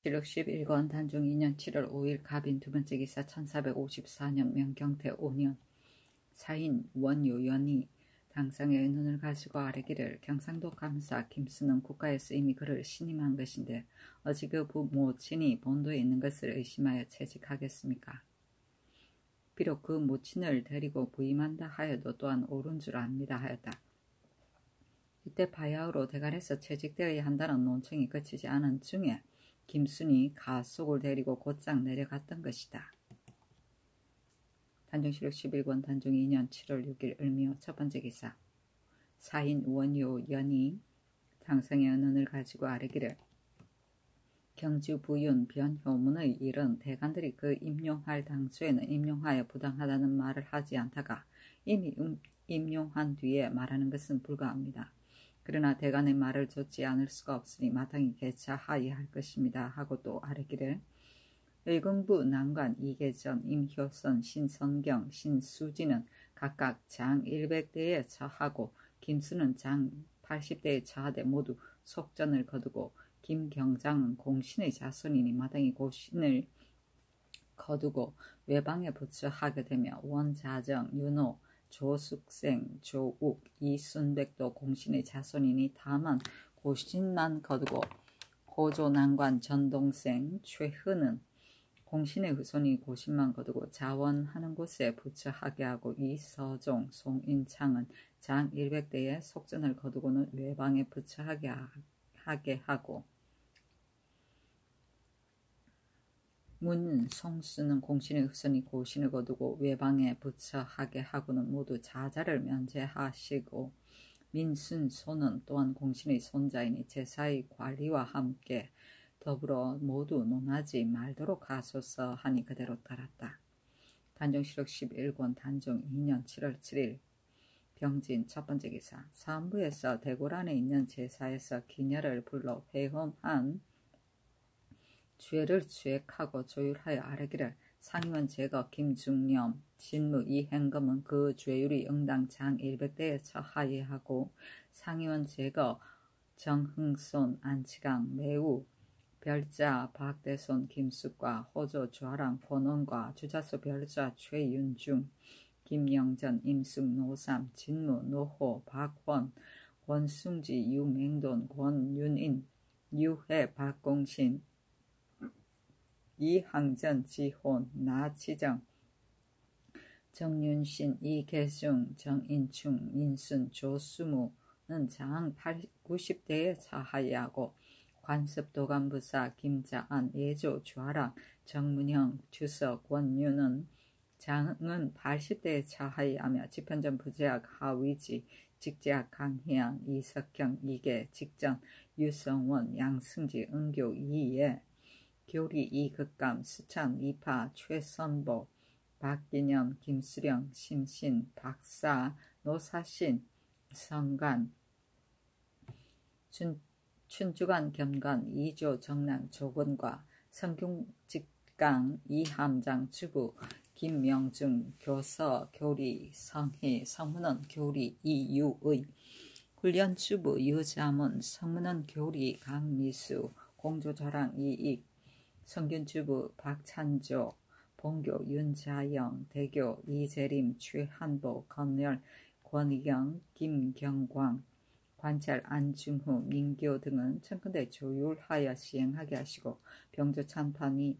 기록 11권 단중 2년 7월 5일 갑인 두번째 기사 1454년 명경태 5년 사인 원유연이 당상의 의논을 가지고 아뢰기를 경상도 감사 김수는 국가에서 이미 그를 신임한 것인데 어찌 그 모친이 본도에 있는 것을 의심하여 채직하겠습니까? 비록 그 모친을 데리고 부임한다 하여도 또한 옳은 줄 압니다 하였다. 이때 바야흐로 대관에서 채직되어야 한다는 논청이 그치지 않은 중에 김순이 가속을 데리고 곧장 내려갔던 것이다. 단중시록 11권 단중 2년 7월 6일 을미호 첫번째 기사 사인 원유연이 당상의 은은을 가지고 아뢰기를 경주 부윤 변효문의 일은 대관들이 그 임용할 당초에는 임용하여 부당하다는 말을 하지 않다가 이미 임용한 뒤에 말하는 것은 불가합니다. 그러나 대관의 말을 좇지 않을 수가 없으니 마땅히 개차하여야 할 것입니다. 하고 또 아뢰기를 의금부 난관 이계전 임효선 신선경 신수지는 각각 장 100대에 처하고 김수는 장 80대에 처하되 모두 속전을 거두고 김경장은 공신의 자손이니 마땅히 고신을 거두고 외방에 부처하게 되며 원자정 윤호 조숙생, 조욱, 이순백도 공신의 자손이니 다만 고신만 거두고 호조난관 전동생, 최흔은 공신의 후손이 고신만 거두고 자원하는 곳에 부처하게 하고 이서종, 송인창은 장 100대에 속전을 거두고는 외방에 부처하게 하고 문, 송수는 공신의 후손이 고신을 거두고 외방에 부처하게 하고는 모두 자자를 면제하시고 민순, 소는 또한 공신의 손자이니 제사의 관리와 함께 더불어 모두 논하지 말도록 하소서 하니 그대로 따랐다. 단중시록 11권 단중 2년 7월 7일 병진 첫번째 기사 사헌부에서 대궐안에 있는 제사에서 기녀를 불러 회험한 죄를 추액하고 조율하여 아뢰기를 상의원 제거 김중념 진무 이행검은 그 죄율이 응당 장 100대에 처하여야 하고 상의원 제거 정흥손 안치강 매우 별자 박대손 김숙과 호조 좌랑 권원과 주자소 별자 최윤중 김영전 임숙 노삼 진무 노호 박원 권승지 유맹돈 권윤인 유해 박공신 이항전 지혼 나치정 정윤신 이계중 정인충 민순 조수무는 장 90대에 처하여야 하고 관습도감부사 김자안 예조 좌랑 정문형 주석 원유는 장은 80대에 처하여야 하며 지편전 부제학 하위지 직제학 강희안 이석경 이계 직전 유성원 양승지 은교 이예 교리 이극감 수찬 이파 최선보 박기념 김수령 심신 박사 노사신 성간 춘주관 겸관 이조 정랑 조건과 성균직강 이함장 주부 김명중 교서 교리 성희 성문원 교리 이유의 훈련주부 유자문 성문원 교리 강미수 공조자랑 이익 성균주부 박찬조 본교 윤자영 대교 이재림 최한보 건열 권희경 김경광 관찰 안중후 민교 등은 청근대 조율하여 시행하게 하시고 병조 참판이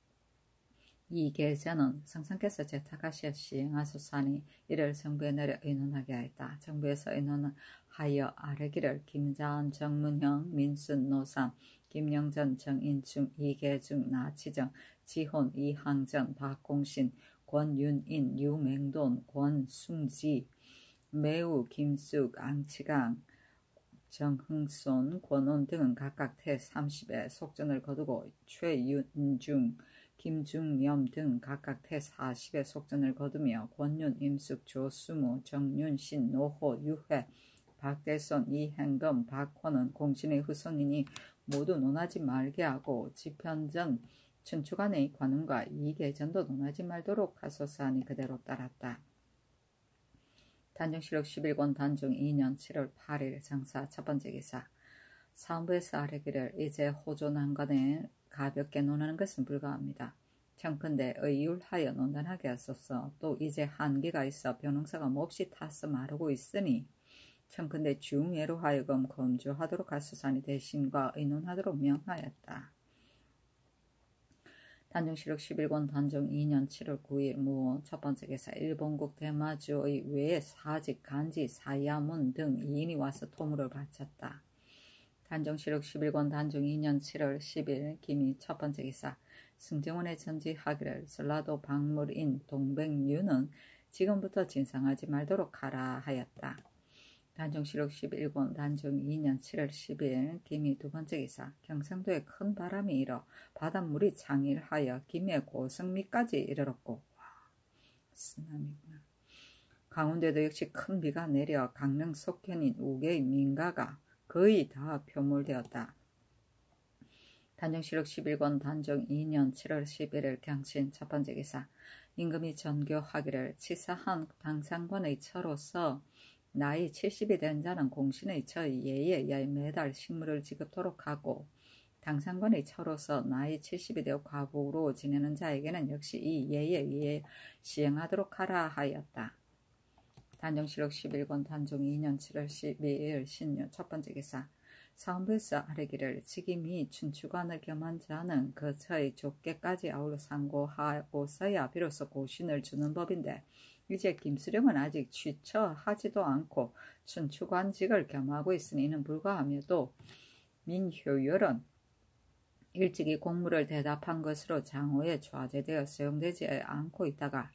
이계자는 성상께서 제탁하시어 시행하소서 하니 이를 정부에 내려 의논하게 하였다. 정부에서 의논하여 아뢰기를 김자은 정문형 민순 노삼 김영전 정인충 이계중 나치정 지혼 이항전 박공신 권윤인 유맹돈 권숭지 매우 김숙 앙치강 정흥손 권온 등은 각각 태 30에 속전을 거두고 최윤중 김중념 등 각각 태 40에 속전을 거두며 권윤 임숙 조수무 정윤신 노호 유해 박대손 이행검 박호는 공신의 후손이니 모두 논하지 말게 하고 지편전 춘추관의 관음과 이계전도 논하지 말도록 하소서 하니 그대로 따랐다. 단중시록 11권 단중 2년 7월 8일 장사 첫번째 기사 사헌부에서 아뢰기를 이제 호조 난관에 가볍게 논하는 것은 불가합니다. 청컨대 의율하여 논단하게 하소서. 또 이제 한계가 있어 변호사가 몹시 타서 마르고 있으니 청컨대 중예로 하여금 검주하도록 하소서니 대신과 의논하도록 명하였다. 단종실록 11권 단종 2년 7월 9일 무 첫번째 개사 일본국 대마주의 외에 사직, 간지, 사야문 등 2인이 와서 토물을 바쳤다. 단종실록 11권 단종 2년 7월 10일 김이 첫번째 기사 승정원에 전지하기를 전라도 박물인 동백류는 지금부터 진상하지 말도록 하라 하였다. 단종실록 11권 단종 2년 7월 10일 김이 두번째 기사 경상도에 큰 바람이 일어 바닷물이 창일하여 김해 고성리까지 이르렀고 쓰나미구나. 강원도에도 역시 큰 비가 내려 강릉 속현인 우계의 민가가 거의 다 표몰되었다. 단종실록 11권 단종 2년 7월 11일 경신 첫번째 기사 임금이 전교하기를 치사한 당상관의 처로서 나이 70이 된 자는 공신의 처의 예에 의하여 매달 식물을 지급토록 하고 당상관의 처로서 나이 70이 되어 과부로 지내는 자에게는 역시 이 예에 의해 시행하도록 하라 하였다. 단종실록 11권 단종 2년 7월 12일 신유 첫번째 기사 사헌부에서 아뢰기를 직임이 춘추관을 겸한 자는 그 처의 족계까지 아울러 상고하고서야 비로소 고신을 주는 법인데 이제 김수령은 아직 취처하지도 않고 춘추관직을 겸하고 있으니 이는 불가하며도 민효열은 일찍이 공무를 대답한 것으로 장호에 좌제되어 사용되지 않고 있다가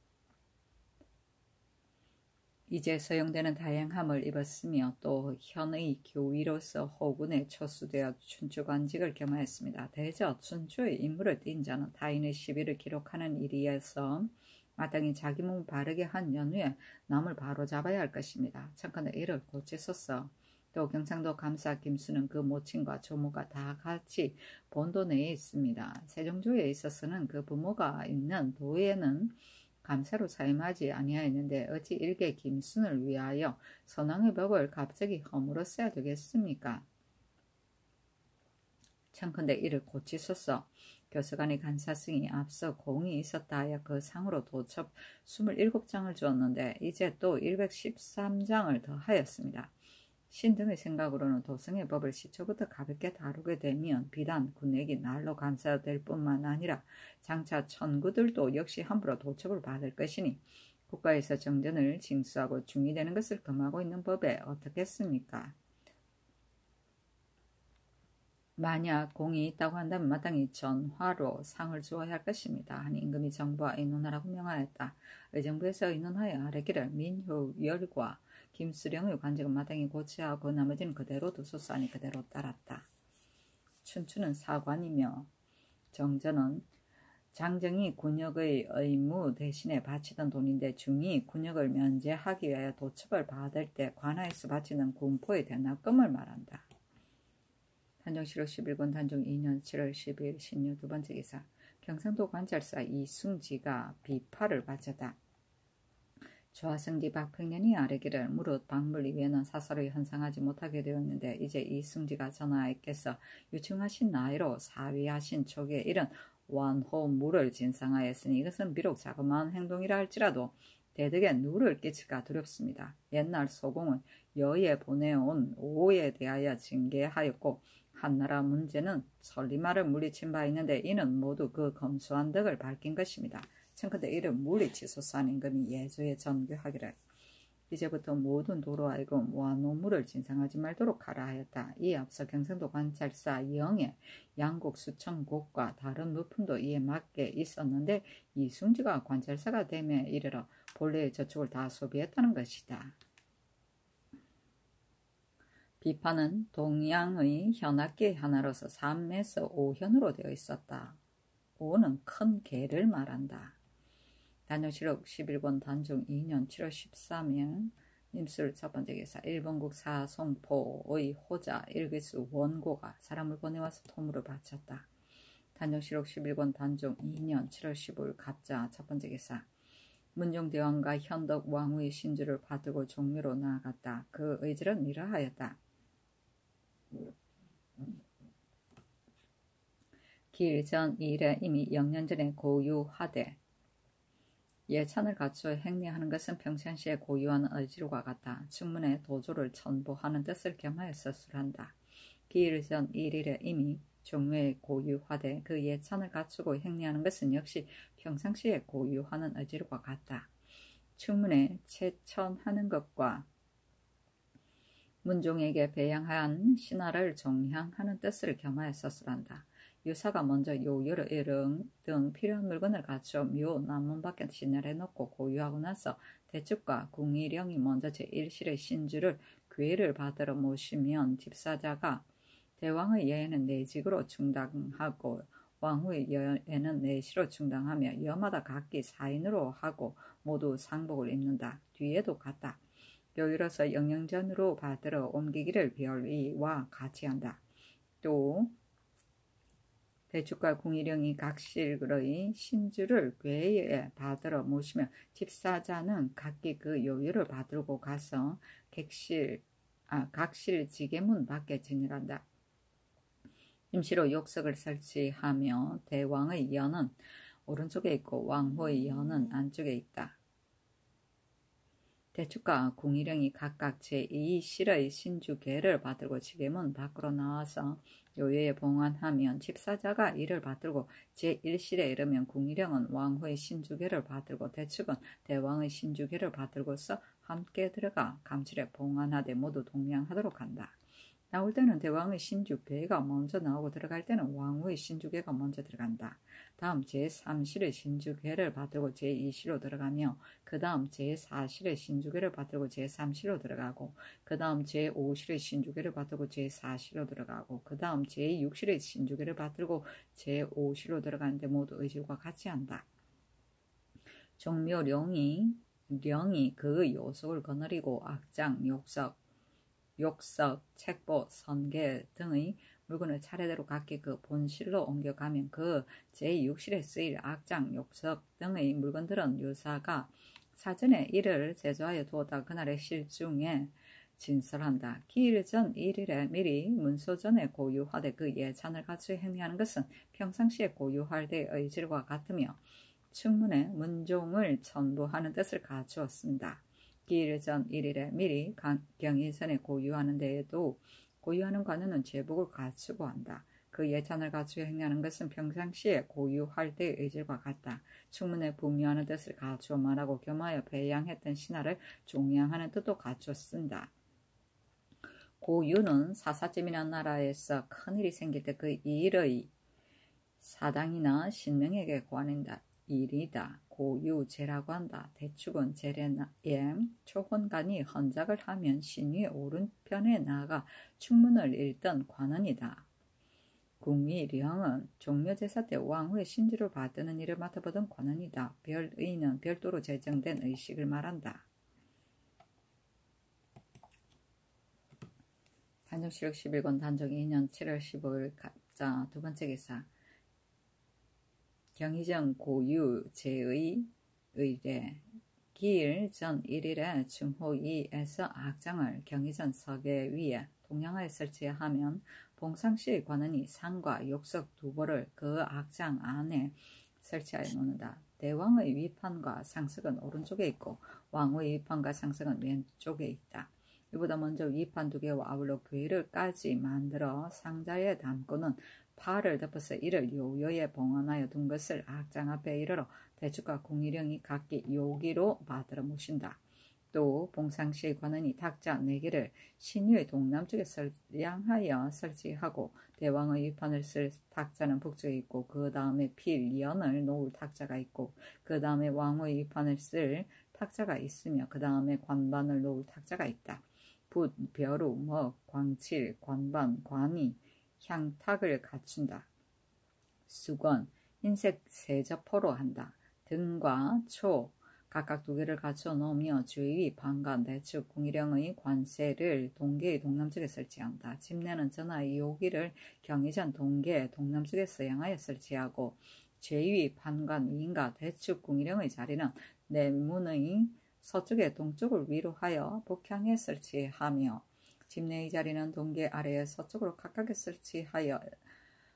이제 사용되는 다양함을 입었으며 또 현의 교위로서 호군에 초수되어 춘추관직을 겸하였습니다. 대저 춘추의 임무를 띈 자는 타인의 시비를 기록하는 일이어서 마땅히 자기 몸을 바르게 한 연후에 남을 바로잡아야 할 것입니다. 청컨대 이를 고치소서. 또 경상도 감사 김수는 그 모친과 조모가 다 같이 본도 내에 있습니다. 세종조에 있어서는 그 부모가 있는 도에는 감사로 사임하지 아니하였는데 어찌 일개 김순을 위하여 선왕의 법을 갑자기 허물었어야 되겠습니까? 청컨대 이를 고치소서. 교서관의 간사승이 앞서 공이 있었다 하여 그 상으로 도첩 27장을 주었는데 이제 또 113장을 더 하였습니다. 신등의 생각으로는 도성의 법을 시초부터 가볍게 다루게 되면 비단 군액이 날로 감사될 뿐만 아니라 장차 천구들도 역시 함부로 도첩을 받을 것이니 국가에서 정전을 징수하고 중의되는 것을 금하고 있는 법에 어떻겠습니까? 만약 공이 있다고 한다면 마땅히 전화로 상을 주어야 할 것입니다. 하니 임금이 정부와 의논하라고 명하였다. 의정부에서 의논하여 아뢰기를 민효열과 김수령의 관직은 마땅히 고치하고 나머지는 그대로 두소서 하니 그대로 따랐다. 춘추는 사관이며 정전은 장정이 군역의 의무 대신에 바치던 돈인데 중이 군역을 면제하기 위하여 도첩을 받을 때 관하에서 바치는 군포의 대납금을 말한다. 단종실록 11권 단종 2년 7월 10일 신유 두번째 기사 경상도 관찰사 이승지가 비파를 바쳤다. 좌승지 박평년이 아뢰기를 무릇 박물 이외에는 사설을 현상하지 못하게 되었는데 이제 이승지가 전하께서 유충하신 나이로 사위하신 촉에 이른 완호물을 진상하였으니 이것은 비록 자그마한 행동이라 할지라도 대덕에 누를 끼칠까 두렵습니다. 옛날 소공은 여에 보내온 오에 대하여 징계하였고 한나라 문제는 설리마를 물리친 바 있는데 이는 모두 그 검소한 덕을 밝힌 것입니다. 청컨대 이를 물리치소서 하는 임금이 예조에 전교하기를 이제부터 모든 도로 하여금 완호물을 진상하지 말도록 하라 하였다. 이에 앞서 경상도 관찰사 영의 양곡 수천곡과 다른 물품도 이에 맞게 있었는데 이승지가 관찰사가 됨에 이르러 본래의 저축을 다 소비했다는 것이다. 비파는 동양의 현악계 하나로서 3에서 5현으로 되어 있었다. 5는 큰 개를 말한다. 단종실록 11권 단종 2년 7월 13일 임술 첫번째 기사 일본국 사송포의 호자 일기수 원고가 사람을 보내와서 토물을 바쳤다. 단종실록 11권 단종 2년 7월 15일 갑자 첫번째 기사 문종대왕과 현덕 왕후의 신주를 받들고 종묘로 나아갔다. 그 의지는 이러하였다. 기일 전 일에 이미 영년 전에 고유하되 예찬을 갖추어 행리하는 것은 평상시에 고유하는 의지와 같다. 충문에 도조를 전보하는 뜻을 겸하여 서술한다. 기일 전 1일에 이미 종묘에 고유하되 그 예찬을 갖추고 행리하는 것은 역시 평상시에 고유하는 의지와 같다. 충문에 채천하는 것과 문종에게 배양한 신하를 종양하는 뜻을 겸하여 서술한다. 유사가 먼저 요요로 일응 등 필요한 물건을 갖추어 묘 남문 밖에 진열해 놓고 고유하고 나서 대축과 궁이령이 먼저 제1실의 신주를 괴를 받으러 모시면 집사자가 대왕의 예에는 내직으로 충당하고 왕후의 예에는 내시로 충당하며 여마다 각기 4인으로 하고 모두 상복을 입는다. 뒤에도 같다. 여기로서 영영전으로 받으러 옮기기를 별의와 같이 한다. 또 대축과 궁이령이 각실의 신주를 궤에 받으러 모시며 집사자는 각기 그 요유를 받으러 가서 각실 지게문 밖에 진열한다. 임시로 욕석을 설치하며 대왕의 연은 오른쪽에 있고 왕후의 연은 안쪽에 있다. 대축과 궁이령이 각각 제2실의 신주궤를 받들고 지게문 밖으로 나와서 요요에 봉안하면 집사자가 이를 받들고 제1실에 이르면 궁이령은 왕후의 신주궤를 받들고 대축은 대왕의 신주궤를 받들고서 함께 들어가 감실에 봉안하되 모두 동량하도록 한다. 나올 때는 대왕의 신주궤가 먼저 나오고 들어갈 때는 왕후의 신주궤가 먼저 들어간다. 다음 제3실의 신주궤를 받들고 제2실로 들어가며 그 다음 제4실의 신주궤를 받들고 제3실로 들어가고 그 다음 제5실의 신주궤를 받들고 제4실로 들어가고 그 다음 제6실의 신주궤를 받들고 제5실로 들어가는데 모두 의질과 같이 한다. 종묘령이 그 요속을 거느리고 악장, 욕석, 책보, 선계 등의 물건을 차례대로 각기 그 본실로 옮겨가면 그 제6실에 쓰일 악장, 욕석 등의 물건들은 유사가 사전에 이를 제조하여 두었다 그날의 실중에 진설한다. 기일 전 1일에 미리 문소전에 고유하되 그 예찬을 갖추어 행리하는 것은 평상시에 고유할 때의 의질과 같으며 충문에 문종을 전부하는 뜻을 갖추었습니다. 기일 전 1일에 미리 경의선에 고유하는 데에도 고유하는 관원은 제복을 갖추고 한다. 그 예찬을 갖추어 행하는 것은 평상시에 고유할 때의 의질과 같다. 충문에 분묘하는 뜻을 갖추어 말하고 겸하여 배양했던 신하를 종양하는 뜻도 갖추어 쓴다. 고유는 사사쯤이라는 나라에서 큰일이 생길 때 그 일의 사당이나 신명에게 관한다. 일이다. 고유제라고 한다. 대축은 제례에 초혼간이 헌작을 하면 신위의 오른편에 나아가 충문을 읽던 관원이다. 궁이령은 종묘제사 때 왕후의 신주를 받드는 일을 맡아보던 관원이다. 별의는 별도로 제정된 의식을 말한다. 단정시력 11권 단정 2년 7월 15일 갑자 두 번째 기사 경희정 고유 제의 의례 기일 전 1일에 중호이에서 악장을 경희전 서계 위에 동양하에 설치하면 봉상시의 관원이 상과 욕석 두 벌을 그 악장 안에 설치하여 놓는다. 대왕의 위판과 상석은 오른쪽에 있고 왕후의 위판과 상석은 왼쪽에 있다. 이보다 먼저 위판 두 개와 아울러 괴를까지 만들어 상자에 담고는 팔을 덮어서 이를 요요에 봉헌하여 둔 것을 악장 앞에 이르러 대축과 궁이령이 각기 요기로 받으러 모신다. 또 봉상시의 관원이 탁자 4개를 신유의 동남쪽에 양하여 설치하고 대왕의 위판을 쓸 탁자는 북쪽에 있고 그 다음에 필연을 놓을 탁자가 있고 그 다음에 왕후의 위판을 쓸 탁자가 있으며 그 다음에 관반을 놓을 탁자가 있다. 붓, 벼루, 먹, 광칠, 관반, 관이, 향탁을 갖춘다. 수건, 흰색 세저포로 한다. 등과 초, 각각 2개를 갖춰 놓으며 주위 방관, 대축, 궁이령의 관세를 동계의 동남쪽에 설치한다. 집내는 전하의 요기를 경의전 동계 동남쪽에 향하여 설치하고 제위 판관 위인과 대축 궁이령의 자리는 내문의 서쪽에 동쪽을 위로하여 북향에 설치하며 집내의 자리는 동계 아래에 서쪽으로 각각에 설치하여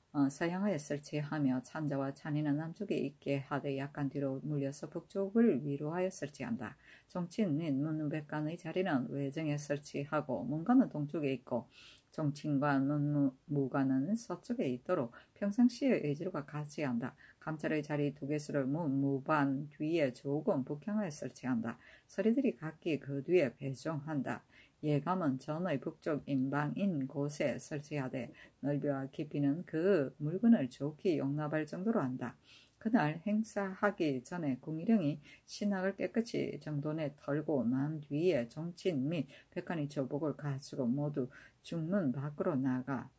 서양하에 설치하며 찬자와 찬이는 남쪽에 있게 하되 약간 뒤로 물려서 북쪽을 위로하여 설치한다. 정친 및 문무백관의 자리는 외정에 설치하고 문관은 동쪽에 있고 정친과 문무관은 서쪽에 있도록 평상시의 의지로가 같이 한다. 감찰의 자리 두 개수를 문무반 뒤에 조금 북향하에 설치한다. 서리들이 각기 그 뒤에 배정한다. 예감은 전의 북쪽 인방인 곳에 설치하되 넓이와 깊이는 그 물건을 좋게 용납할 정도로 한다. 그날 행사하기 전에 궁일영이 신학을 깨끗이 정돈에 털고 난 뒤에 정친 및 백관이 조복을 가지고 모두 중문 밖으로 나가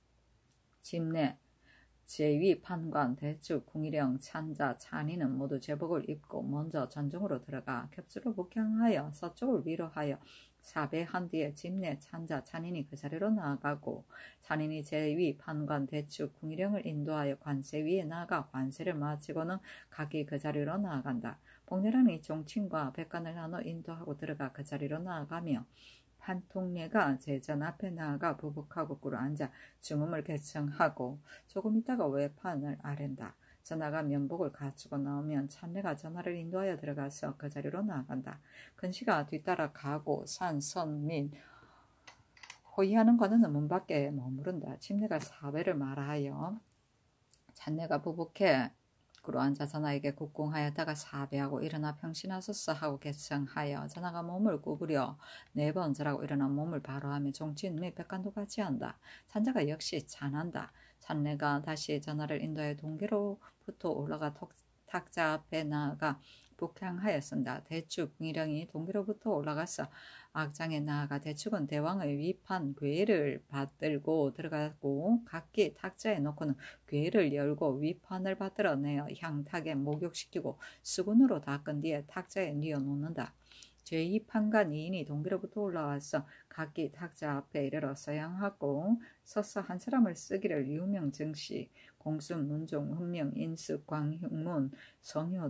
집내 제위 판관 대축 궁일영 찬자 찬이는 모두 제복을 입고 먼저 전정으로 들어가 겹수로 북향하여 서쪽을 위로하여 사배한 뒤에 집내 찬자 찬인이 그 자리로 나아가고 찬인이 제위 판관 대축 궁일영을 인도하여 관세 위에 나아가 관세를 마치고는 각기 그 자리로 나아간다. 복례랑이 종친과 백관을 나눠 인도하고 들어가 그 자리로 나아가며 판통례가 제전 앞에 나아가 부복하고 꿇어 앉아 중음을 개청하고 조금 있다가 외판을 아랜다. 전하가 면복을 갖추고 나오면 찬례가 전하를 인도하여 들어가서 그 자리로 나아간다. 근시가 뒤따라 가고 산, 선, 민 호위하는 관원은 문 밖에 머무른다. 침례가 사배를 말하여 찬례가 부복해 꿇어 앉아 전하에게 국궁하였다가 사배하고 일어나 평신하소서 하고 개청하여 전하가 몸을 구부려 4번 절하고 일어나 몸을 바로 하며 종친 및 백관도 같이 한다. 찬자가 역시 찬한다. 찬례가 다시 전하를 인도하여 동계로부터 올라가 탁자 앞에 나아가 북향하였습니다. 대축 궁일영이 동계로부터 올라가서 악장에 나아가 대축은 대왕의 위판 궤를 받들고 들어가고 각기 탁자에 놓고는 궤를 열고 위판을 받들어내어 향탁에 목욕시키고 수건으로 닦은 뒤에 탁자에 뉘어 놓는다. 제2판관 2인이 동계로부터 올라와서 각기 탁자 앞에 이르러 서양하고 서서 한 사람을 쓰기를 유명 증시 공순 문종 훈명 인수 광흉문 성효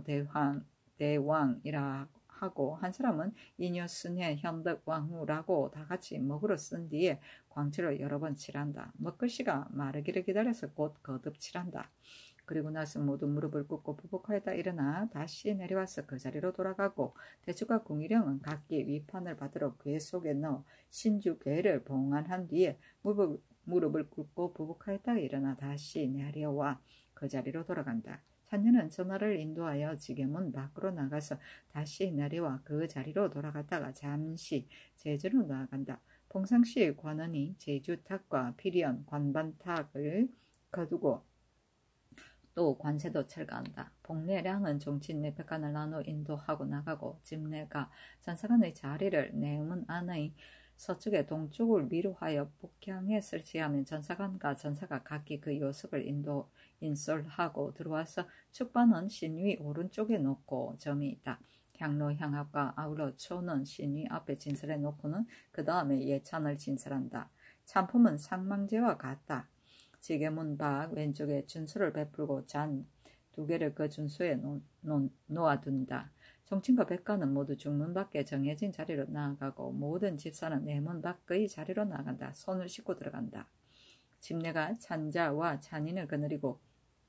대왕이라 하고 한 사람은 이녀 순회 현덕 왕후라고 다 같이 먹으러 쓴 뒤에 광채로 여러 번 칠한다. 먹글씨가 마르기를 기다려서 곧 거듭 칠한다. 그리고 나서 모두 무릎을 꿇고 부복하였다 일어나 다시 내려와서 그 자리로 돌아가고 대축과 궁일영은 각기 위판을 받으러 궤 속에 넣어 신주 궤를 봉안한 뒤에 무릎을 꿇고 부복하였다 일어나 다시 내려와 그 자리로 돌아간다. 찬녀는 전하를 인도하여 지게문 밖으로 나가서 다시 내려와 그 자리로 돌아갔다가 잠시 제주로 나아간다. 평상시 관원이 제주탁과 피리연 관반탁을 거두고 또 관세도 철거한다. 복례량은 종친내 백관을 나눠 인도하고 나가고 집내가 전사관의 자리를 내문 안의 서쪽에 동쪽을 위로하여 북향에 설치하면 전사관과 전사가 각기 그 요석을 인솔하고 들어와서 축반은 신위 오른쪽에 놓고 점이 있다. 향로 향합과 아울러 초는 신위 앞에 진설해 놓고는 그 다음에 예찬을 진설한다. 찬품은 상망제와 같다. 지게문 밖 왼쪽에 준수를 베풀고 잔 2개를 그 준수에 놓아둔다. 정친과 백관은 모두 중문 밖에 정해진 자리로 나아가고 모든 집사는 내문 밖의 자리로 나간다. 손을 씻고 들어간다. 집내가 찬자와 찬인을 거느리고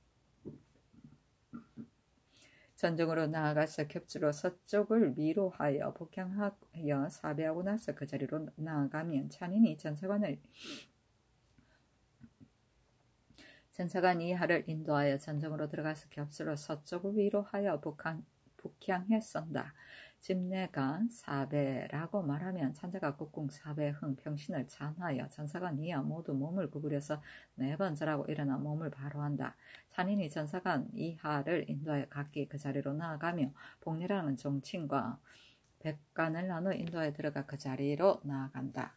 전정으로 나아가서 겹주로 서쪽을 위로하여 북향하여 사배하고 나서 그 자리로 나아가면 찬인이 전사관 이하를 인도하여 전정으로 들어가서 겹수로 서쪽을 위로하여 북향에 쏜다. 집내가 사배라고 말하면 찬자가 국궁 사배흥 평신을 찬하여 전사관 이하 모두 몸을 구부려서 4번 절하고 일어나 몸을 바로 한다. 찬인이 전사관 이하를 인도하여 각기 그 자리로 나아가며 복례라는 종친과 백관을 나눠 인도하여 들어가 그 자리로 나아간다.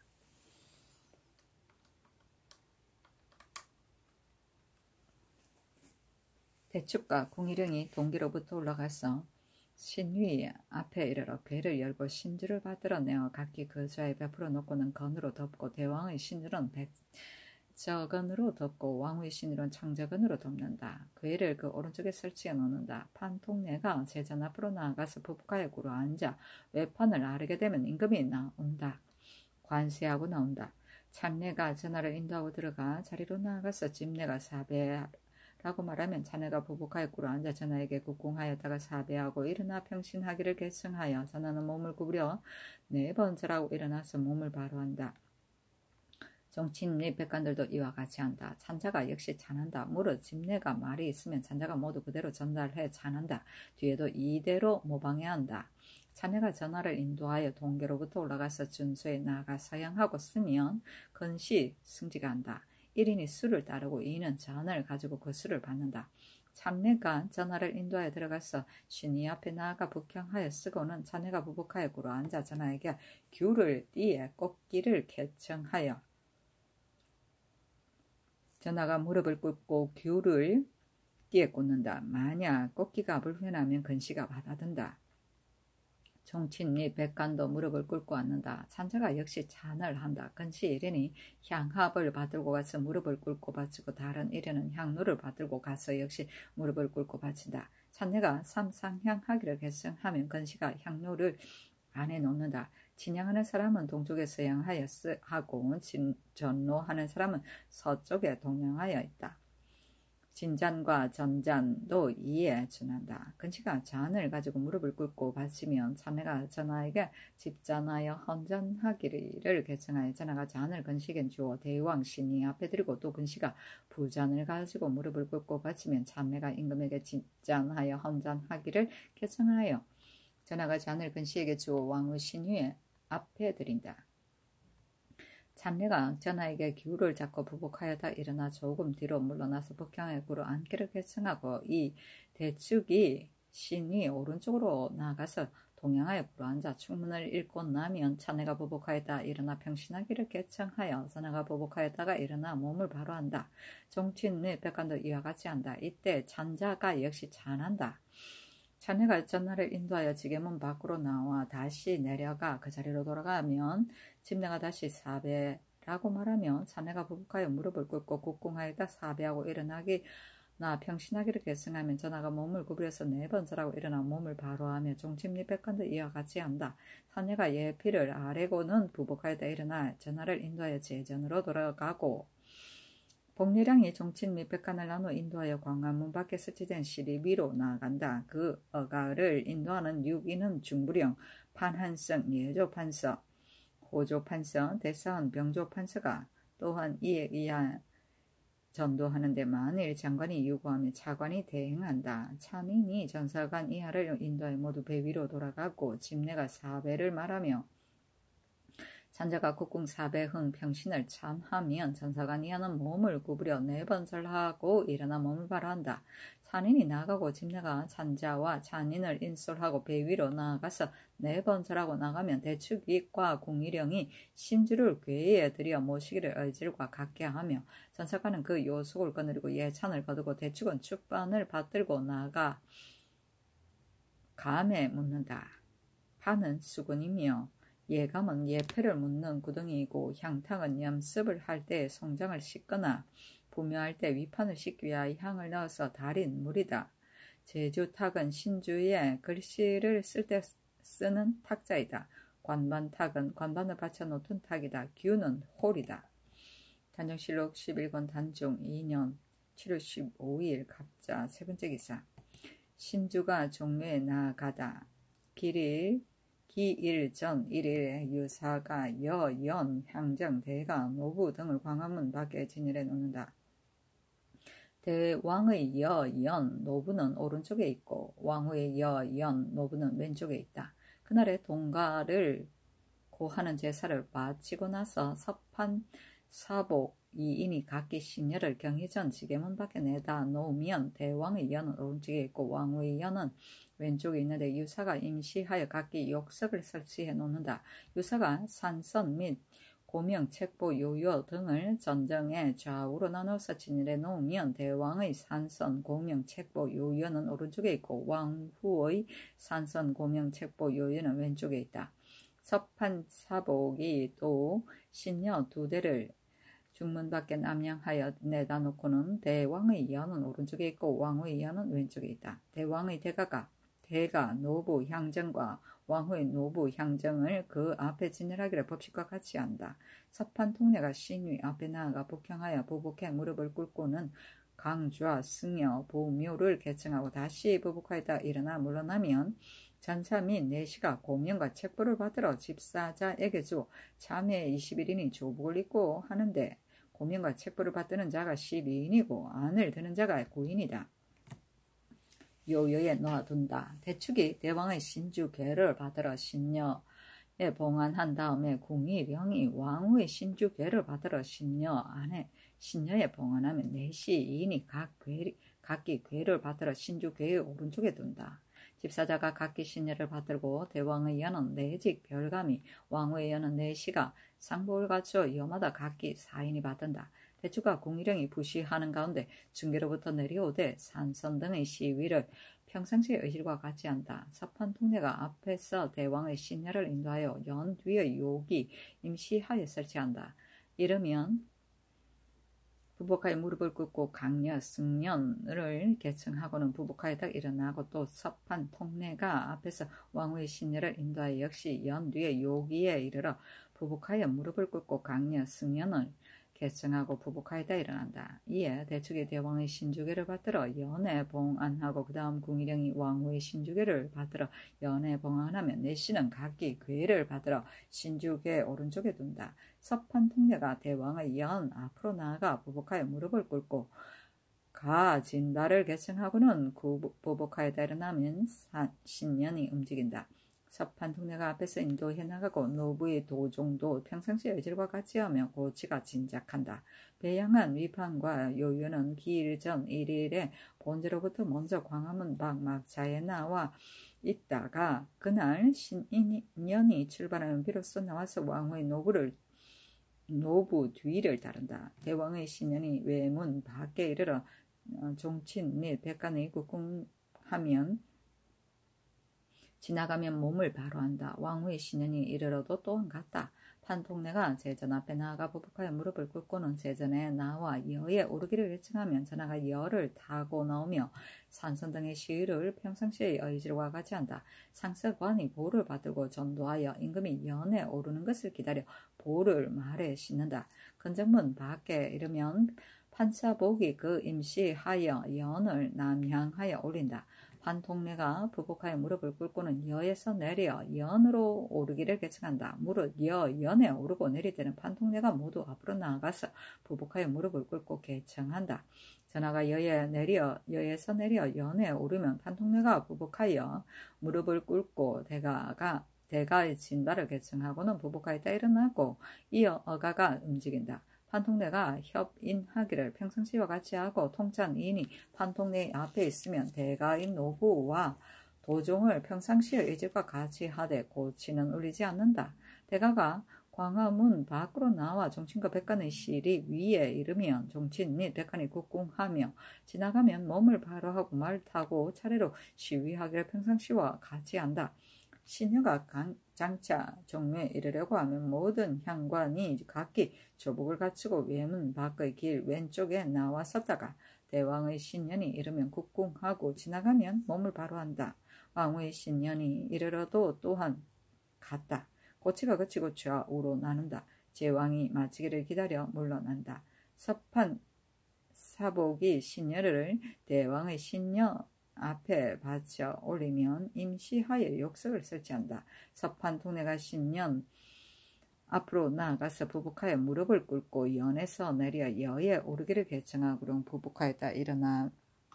대축과 궁일영이 동기로부터 올라가서 신위 앞에 이르러 궤를 열고 신주를 받들어내어 각기 그 좌에 베풀어 놓고는 건으로 덮고 대왕의 신주는 백저건으로 덮고 왕의 신주는 창저건으로 덮는다. 궤를 그 오른쪽에 설치해 놓는다. 판통례가 제전 앞으로 나아가서 부부가에 꿇어 앉아 외판을 아르게 되면 임금이 나온다. 관세하고 나온다. 찬내가 전하를 인도하고 들어가 자리로 나아가서 집내가 사배라고 말하면 자네가 보복하여 꿇어 앉아 전하에게 국궁하였다가 사배하고 일어나 평신하기를 계승하여 전하는 몸을 구부려 4번 절하고 일어나서 몸을 바로 한다. 정치인 및 백관들도 이와 같이 한다. 찬자가 역시 찬한다. 무릇 집내가 말이 있으면 찬자가 모두 그대로 전달해 찬한다. 뒤에도 이대로 모방해야 한다. 자네가 전하를 인도하여 동계로부터 올라가서 준수에 나아가 서양하고 쓰면 건시 승지가 한다. 1인이 수를 따르고 2인은 전을 가지고 그 수를 받는다. 자네가 전하를 인도하여 들어가서 신이 앞에 나아가 북향하여 쓰고는 자네가 부복하여 꿇어 앉아 전하에게 귤을 띠에 꺾기를 개청하여 전하가 무릎을 꿇고 귤을 띠에 꽂는다. 만약 꺾기가 불편하면 건시가 받아든다. 정치인 및 백관도 무릎을 꿇고 앉는다. 찬자가 역시 찬을 한다. 건시 일인이 향합을 받들고 가서 무릎을 꿇고 바치고 다른 일인은 향로를 받들고 가서 역시 무릎을 꿇고 바친다. 찬내가 삼상향하기를 결정하면 건시가 향로를 안에 놓는다. 진양하는 사람은 동쪽에 서양하여 하고 전노하는 사람은 서쪽에 동양하여 있다. 진잔과 전잔도 이에 준한다. 건시가 잔을 가지고 무릎을 꿇고 바치면 자네가 전하에게 집잔하여 헌잔하기를 결정하여 전하가 잔을 건시에게 주어 대왕 신이 앞에 드리고 또 건시가 부잔을 가지고 무릎을 꿇고 바치면 자네가 임금에게 집잔하여 헌잔하기를 결정하여 전하가 잔을 건시에게 주어 왕후 신위의 앞에 드린다. 찬내가 전하에게 기울을 잡고 부복하여다 일어나 조금 뒤로 물러나서 북향에 꿇어 앉기를 결정하고 이 대축이 신이 오른쪽으로 나아가서 동양하여 꿇어 앉아 축문을 읽고 나면 찬내가 부복하였다 일어나 평신하기를 결정하여 전하가 부복하였다가 일어나 몸을 바로 한다. 정치인 및 백관도 이와 같이 한다. 이때 찬자가 역시 찬한다. 자네가 전하를 인도하여 지게문 밖으로 나와 다시 내려가 그 자리로 돌아가면 집내가 다시 사배라고 말하며 자네가 부복하여 무릎을 꿇고 국궁하였다 사배하고 일어나기 나 평신하기를 결정하면 전하가 몸을 구부려서 4번 절하고 일어나 몸을 바로 하며 종침 및 백관도 이와 같이 한다. 자네가 예피를 아래고는 부복하였다 일어나 전하를 인도하여 제전으로 돌아가고 복례량이 정친 및 백관을 나눠 인도하여 광화문 밖에 설치된 시리비로 나아간다. 그 어가를 인도하는 6인은 중부령, 판한성, 예조판서, 호조판서, 대사원, 병조판서가 또한 이에 의하 전도하는데 만일 장관이 요구하면 차관이 대행한다. 참인이 전사관 이하를 인도하여 모두 배 위로 돌아가고 집내가 사배를 말하며 찬자가 국궁 사배흥 평신을 참하면 전사관 이하는 몸을 구부려 4번 절하고 일어나 몸을 바로 한다. 찬인이 나가고 집내가 찬자와 찬인을 인솔하고 배 위로 나아가서 4번 절하고 나가면 대축위과 궁일령이 신주를 궤에 들여 모시기를 의질과 같게 하며 전사관은 그 요속을 거느리고 예찬을 거두고 대축은 축반을 받들고 나가 감에 묻는다. 판은 수군이며 예감은 예패를 묻는 구덩이이고 향탕은 염습을 할 때 송장을 씻거나 부묘할 때 위판을 씻기 위하여 향을 넣어서 달인 물이다. 제주탁은 신주에 글씨를 쓸 때 쓰는 탁자이다. 관반탁은 관반을 받쳐 놓던 탁이다. 규는 홀이다. 단정실록 11권 단중 2년 7월 15일 갑자 세 번째 기사. 신주가 종묘에 나아가다. 기일 전 1일에 유사가 여, 연, 향정, 대가, 노부 등을 광화문 밖에 진열해 놓는다. 대왕의 여, 연, 노부는 오른쪽에 있고 왕후의 여, 연, 노부는 왼쪽에 있다. 그날에 동가를 고하는 제사를 마치고 나서 서판, 사복, 2인이 각기 신녀를 경희전 지게문 밖에 내다 놓으면 대왕의 연은 오른쪽에 있고 왕후의 연은 왼쪽에 있는데 유사가 임시하여 각기 욕석을 설치해 놓는다. 유사가 산선 및 고명, 책보, 요요 등을 전정에 좌우로 나눠서 진열해 놓으면 대왕의 산선, 고명, 책보, 요요는 오른쪽에 있고 왕후의 산선, 고명, 책보, 요요는 왼쪽에 있다. 서판 사복이 또 신녀 2대를 중문 밖에 남양하여 내다 놓고는 대왕의 연은 오른쪽에 있고 왕후의 연은 왼쪽에 있다. 대왕의 대가가 대가 노부 향정과 왕후의 노부 향정을 그 앞에 진열하기를 법칙과 같이 한다. 서판 통례가 신위 앞에 나아가 복향하여 부복해 무릎을 꿇고는 강좌 승려 보묘를 개청하고 다시 부복하였다 일어나 물러나면 전차 및 내시가 고명과 책벌을 받들어 집사자에게 주고 참회 20일이니 조복을 입고 하는데 고명과 책벌을 받드는 자가 12인이고 안을 드는 자가 9인이다. 요여에 놓아둔다. 대축이 대왕의 신주궤를 받들어 신녀에 봉안한 다음에 궁이령이 왕후의 신주궤를 받들어 신녀 안에 신녀에 봉안하면 내시인이 각기 궤를 받들어 신주궤의 오른쪽에 둔다. 집사자가 각기 신녀를 받들고 대왕의 여는 내직 별감이 왕후의 여는 내시가 상복을 갖추어 여마다 각기 4인이 받든다. 대추가 궁일령이 부시하는 가운데 중계로부터 내려오되 산선 등의 시위를 평상시의 의실과 같이 한다. 서판 통례가 앞에서 대왕의 신녀를 인도하여 연 뒤의 욕이 임시하에 설치한다. 이르면 부복하여 무릎을 꿇고 강녀 승년을 계층하고는 부복하여 딱 일어나고 또 서판 통례가 앞에서 왕후의 신녀를 인도하여 역시 연 뒤의 요기에 이르러 부복하여 무릎을 꿇고 강녀 승년을 계층하고 부복하여다 일어난다. 이에 대축이 대왕의 신주궤를 받들어 연에 봉안하고 그 다음 궁일령이 왕후의 신주궤를 받들어 연에 봉안하면 내시는 각기 궤를 받들어 신주궤 오른쪽에 둔다. 서판 통례가 대왕의 연 앞으로 나아가 부복하여 무릎을 꿇고 가진다를 계층하고는 부복하여다 일어나면 신년이 움직인다. 서판 통례가 앞에서 인도해 나가고 노부의 도종도 평상시의 의질과 같이 하며 고치가 진작한다. 배양한 위판과 요요는 기일 전 1일에 본제로부터 먼저 광화문 막막차에 나와 있다가 그날 신년이 출발하면 비로소 나와서 왕후의 노부 뒤를 따른다. 대왕의 신년이 외문 밖에 이르러 종친 및 백관의 국궁하면 지나가면 몸을 바로 한다. 왕후의 신년이 이르러도 또한 같다. 판통례가 제전 앞에 나아가 부복하여 무릎을 꿇고는 제전에 나와 여에 오르기를 예청하면 전하가 여를 타고 나오며 산선 등의 시위를 평상시의 의질과 같이 한다. 상서관이 보를 받들고 전도하여 임금이 연에 오르는 것을 기다려 보를 말에 싣는다. 근정문 밖에 이르면 판사복이 그 임시하여 연을 남향하여 올린다. 판통례가 부복하여 무릎을 꿇고는 여에서 내려 연으로 오르기를 계청한다. 무릇 연에 오르고 내릴 때는 판통례가 모두 앞으로 나아가서 부복하여 무릎을 꿇고 계청한다. 전하가 여에서 내려 연에 오르면 판통례가 부복하여 무릎을 꿇고 대가의 진발을 계청하고는 부복하였다 일어나고 이어 어가가 움직인다. 판통례가 협인하기를 평상시와 같이 하고 통찬인이 판통례 앞에 있으면 대가인 노부와 도종을 평상시의 의질과 같이 하되 고치는 울리지 않는다. 대가가 광화문 밖으로 나와 종친과 백관의 실이 위에 이르면 종친 및 백관이 국궁하며 지나가면 몸을 바로 하고 말 타고 차례로 시위하기를 평상시와 같이 한다. 신녀가 장차 종묘에 이르려고 하면 모든 향관이 각기 조복을 갖추고 외문 밖의 길 왼쪽에 나와 섰다가 대왕의 신년이 이르면 국궁하고 지나가면 몸을 바로 한다. 왕후의 신년이 이르러도 또한 같다. 고치가 그치고 좌우로 나눈다. 제왕이 마치기를 기다려 물러난다. 서판 사복이 신녀를 대왕의 신녀 앞에 받쳐 올리면 임시하에 욕석을 설치한다. 서판 통례가 신년 앞으로 나아가서 부복하여 무릎을 꿇고 연에서 내려 여에 오르기를 계청하고는 부복하였다 일어나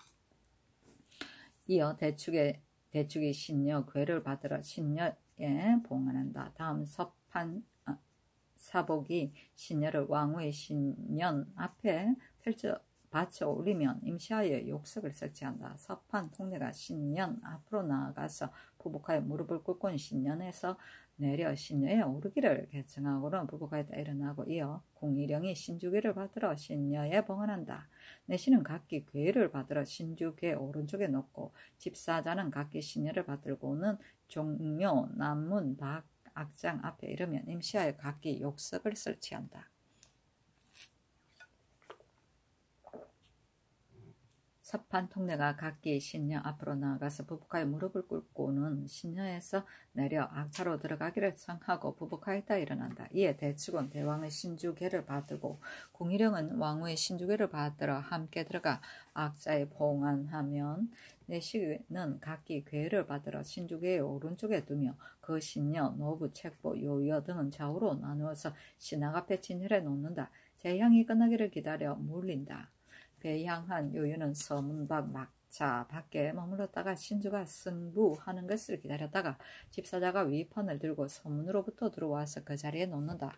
이어 대축이 신녀 궤를 받들어 신녀에 봉안한다. 다음 서판 사복이 신녀를 왕후의 신년 앞에 받쳐 올리면 임시하에 욕석을 설치한다. 서판 통례가 신년 앞으로 나아가서 부복하여 무릎을 꿇고 신년에서 내려 신녀에 오르기를 계청하고는 부복하였다 일어나고 이어 궁일령이 신주궤를 받들어 신녀에 봉헌한다. 내시는 각기 궤를 받들어 신주궤 오른쪽에 놓고 집사자는 각기 신녀를 받들고는 종묘 남문 밖 악장 앞에 이르면 임시하에 각기 욕석을 설치한다. 섭판통내가 각기 신녀 앞으로 나아가서 부부가의 무릎을 꿇고는 신녀에서 내려 악차로 들어가기를 청하고 부부가에다 일어난다. 이에 대축은 대왕의 신주궤를 받들고 궁일영은 왕후의 신주궤를 받들어 함께 들어가 악자에 봉안하면 내시는 각기 궤를 받들어 신주궤의 오른쪽에 두며 그 신녀, 노부, 책보, 요여 등은 좌우로 나누어서 신앙 앞에 진열해 놓는다. 제향이 끝나기를 기다려 물린다. 배향한 요요는 서문 밖 막차 밖에 머물렀다가 신주가 승부하는 것을 기다렸다가 집사자가 위판을 들고 서문으로부터 들어와서 그 자리에 놓는다.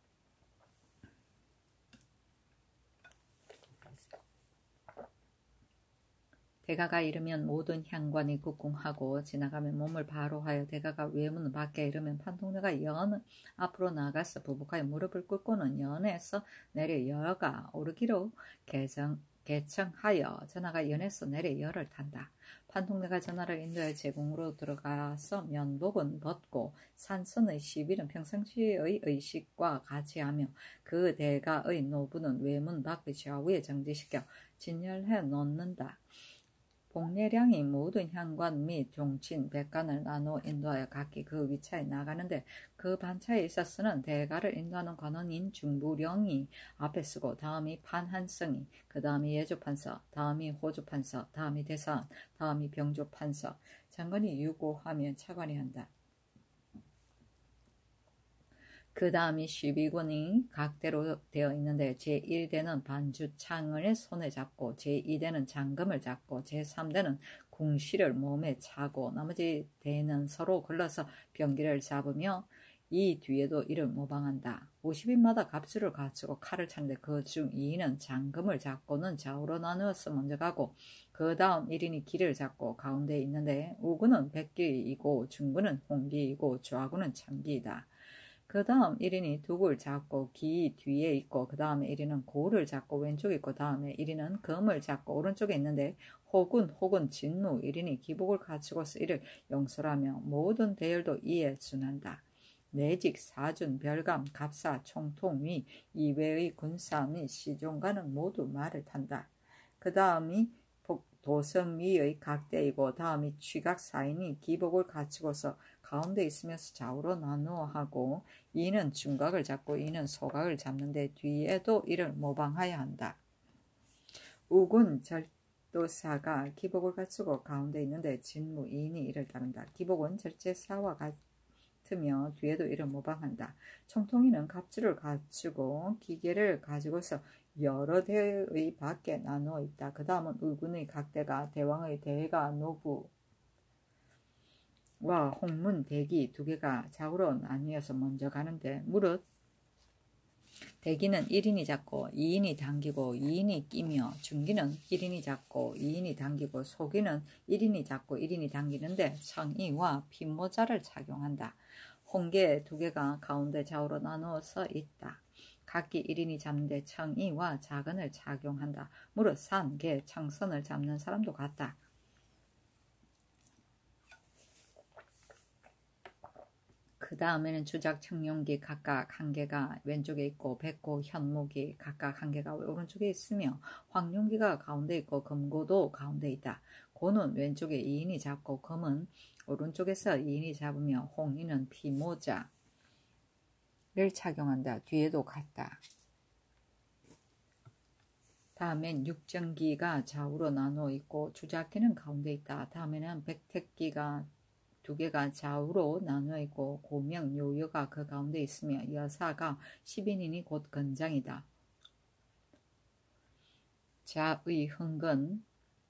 대가가 이르면 모든 향관이 국궁하고 지나가면 몸을 바로 하여 대가가 외문 밖에 이르면 판통내가 연 앞으로 나가서 부부가의 무릎을 꿇고는 연에서 내려 여가 오르기로 개청하여 전하가 연에서 내려 여를 탄다. 판통내가 전하를 인도해 제궁으로 들어가서 면복은 벗고 산선의 시비는 평상시의 의식과 같이 하며 그 대가의 노부는 외문 밖의 좌우에 정지시켜 진열해 놓는다. 복례량이 모든 향관 및 종친, 백관을 나누어 인도하여 각기 그 위차에 나가는데 그 반차에 있어서는 대가를 인도하는 관원인 중부령이 앞에 서고 다음이 판한성이, 그 다음이 예조판서, 다음이 호조판서, 다음이 대사원, 다음이 병조판서, 장관이 유고하면 차관이 한다. 그 다음이 시비군이 각대로 되어 있는데 제1대는 반주창을 손에 잡고 제2대는 장금을 잡고 제3대는 궁시를 몸에 차고 나머지 대는 서로 걸러서 병기를 잡으며 이 뒤에도 이를 모방한다. 50인마다 갑주를 갖추고 칼을 차는데 그 중 2인은 장금을 잡고는 좌우로 나누어서 먼저 가고 그 다음 1인이 길을 잡고 가운데에 있는데 우구는 백기이고 중구는 홍기이고 좌구는 참기이다. 그 다음 1인이 둑을 잡고 기 뒤에 있고 그 다음에 1인은 고를 잡고 왼쪽에 있고 다음에 1인은 금을 잡고 오른쪽에 있는데 혹은 진무 1인이 기복을 갖추고서 이를 영설하며 모든 대열도 이에 준한다. 내직, 사준, 별감, 갑사, 총통, 위, 이외의 군사 및 시종가는 모두 말을 탄다. 그 다음이 도성 위의 각대이고 다음이 취각 4인이 기복을 갖추고서 가운데 있으면서 좌우로 나누어 하고 이는 중각을 잡고 이는 소각을 잡는데 뒤에도 이를 모방하여야 한다. 우군 절도사가 기복을 갖추고 가운데 있는데 진무 2인이 이를 따른다. 기복은 절제사와 같으며 뒤에도 이를 모방한다. 총통이는 갑주를 갖추고 기계를 가지고서 여러 대의 밖에 나누어 있다. 그 다음은 우군의 각대가 대왕의 대가 노부 와 홍문 대기 두 개가 좌우로 나뉘어서 먼저 가는데 무릇 대기는 1인이 잡고 2인이 당기고 2인이 끼며 중기는 1인이 잡고 2인이 당기고 소기는 1인이 잡고 1인이 당기는데 청이와 핀모자를 착용한다. 홍계 두 개가 가운데 좌우로 나누어서 있다. 각기 1인이 잡는데 청이와 자근을 착용한다. 무릇 산, 개, 청선을 잡는 사람도 같다. 그 다음에는 주작 청룡기 각각 한 개가 왼쪽에 있고 백고 현목이 각각 한 개가 오른쪽에 있으며 황룡기가 가운데 있고 금고도 가운데 있다. 고는 왼쪽에 2인이 잡고 금은 오른쪽에서 2인이 잡으며 홍이는 피모자를 착용한다. 뒤에도 같다. 다음엔 육정기가 좌우로 나누어 있고 주작기는 가운데 있다. 다음에는 백택기가 두 개가 좌우로 나누어 있고 고명 요여가 그 가운데 있으며 여사가 10인이니 곧 건장이다. 자의 흥근,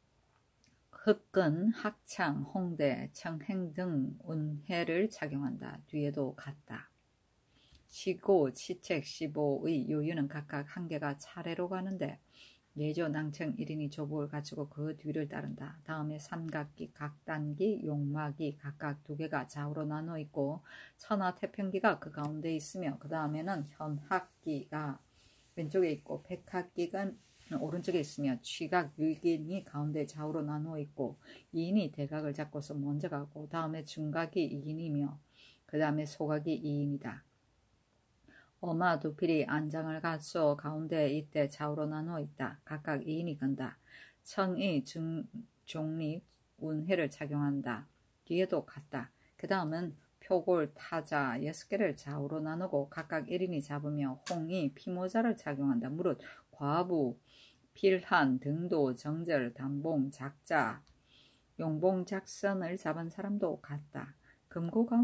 흑근, 학창, 홍대, 청행 등 운해를 착용한다. 뒤에도 같다. 시고, 치책, 시보의 요유는 각각 한 개가 차례로 가는데 예조, 낭청 1인이 조복을 갖추고 그 뒤를 따른다. 다음에 삼각기, 각단기, 용마기 각각 두 개가 좌우로 나눠 있고 천하 태평기가 그 가운데 있으며 그 다음에는 현학기가 왼쪽에 있고 백학기가 오른쪽에 있으며 취각 6인이 가운데 좌우로 나누어 있고 2인이 대각을 잡고서 먼저 가고 다음에 중각이 2인이며 그 다음에 소각이 2인이다. 어마 두 필이 안장을 갖추어 가운데 이때 좌우로 나누어 있다. 각각 2인이 건다. 청이 종립 운해를 착용한다. 뒤에도 같다. 그 다음은 표골 타자 6개를 좌우로 나누고 각각 1인이 잡으며 홍이 피모자를 착용한다. 무릇 과부, 필한, 등도, 정절, 단봉, 작자, 용봉, 작선을 잡은 사람도 같다. 금고가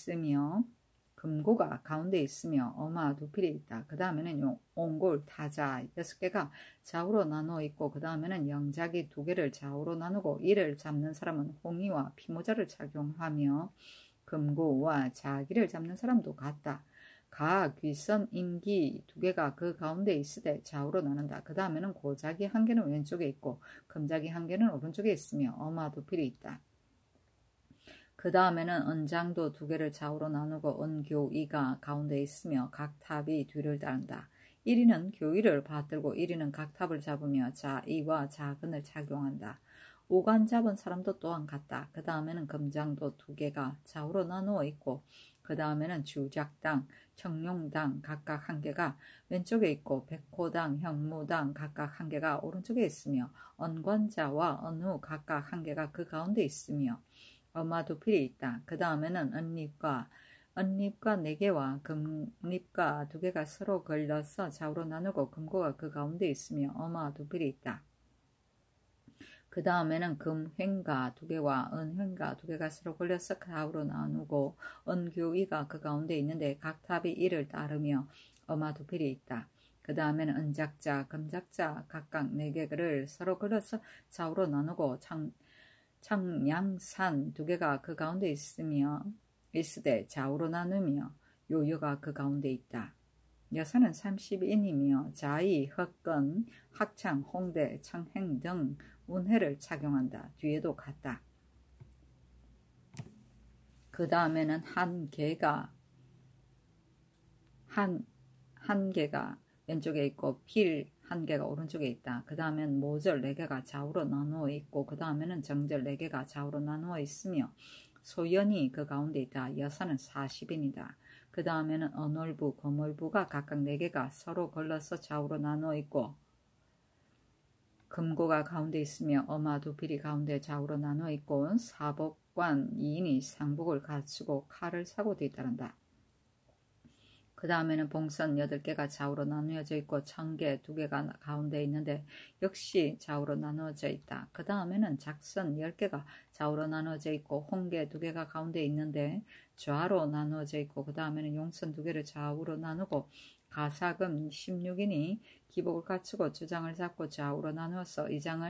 가운데 있으며 어마 두 필이 있다. 그 다음에는 옹골 타자 6개가 좌우로 나누어 있고 그 다음에는 영자기 2개를 좌우로 나누고 이를 잡는 사람은 홍이와 피모자를 착용하며 금고와 자기를 잡는 사람도 같다. 가, 귀선, 임기 2개가 그 가운데 있으되 좌우로 나눈다. 그 다음에는 고자기 1개는 왼쪽에 있고 금자기 1개는 오른쪽에 있으며 어마 2필이 있다. 그 다음에는 은장도 2개를 좌우로 나누고 은교이가 가운데 있으며 각 탑이 뒤를 따른다. 1위는 교이를 받들고 1위는 각 탑을 잡으며 자이와 자근을 착용한다. 오간 잡은 사람도 또한 같다. 그 다음에는 금장도 2개가 좌우로 나누어 있고 그 다음에는 주작당, 청룡당 각각 1개가 왼쪽에 있고 백호당, 형무당 각각 1개가 오른쪽에 있으며 언관자와 언우 각각 1개가 그 가운데 있으며 어마 2필이 있다. 그 다음에는 은립과 4개와 금립과 2개가 서로 걸려서 좌우로 나누고 금고가 그 가운데 있으며 어마 2필이 있다. 그 다음에는 금횡가 2개와 은횡가 2개가 서로 걸려서 좌우로 나누고 은교이가 그 가운데 있는데 각 탑이 이를 따르며 어마 2필이 있다. 그 다음에는 은작자, 금작자 각각 4개를 서로 걸려서 좌우로 나누고 창양산 2개가 그 가운데 있으되 좌우로 나누며 요여가 그 가운데 있다. 여사는 30인이며 자이, 흑근, 학창, 홍대, 청행 등 운해를 착용한다. 뒤에도 같다. 그 다음에는 한 개가 왼쪽에 있고 필 1개가 오른쪽에 있다. 그 다음엔 모절 4개가 좌우로 나누어 있고 그 다음에는 정절 4개가 좌우로 나누어 있으며 소연이 그 가운데 있다. 여사는 40인이다. 그 다음에는 언월부, 검월부가 각각 4개가 서로 걸러서 좌우로 나누어 있고 금고가 가운데 있으며 어마 2필이 가운데 좌우로 나누어 있고 사복관 2인이 상복을 갖추고 칼을 사고 뒤따른다. 그 다음에는 봉선 8개가 좌우로 나누어져 있고 청개 2개가 가운데 있는데 역시 좌우로 나누어져 있다. 그 다음에는 작선 10개가 좌우로 나누어져 있고 홍개 2개가 가운데 있는데 좌로 나누어져 있고 그 다음에는 용선 2개를 좌우로 나누고 가사금 16인이 기복을 갖추고 주장을 잡고 좌우로 나누어서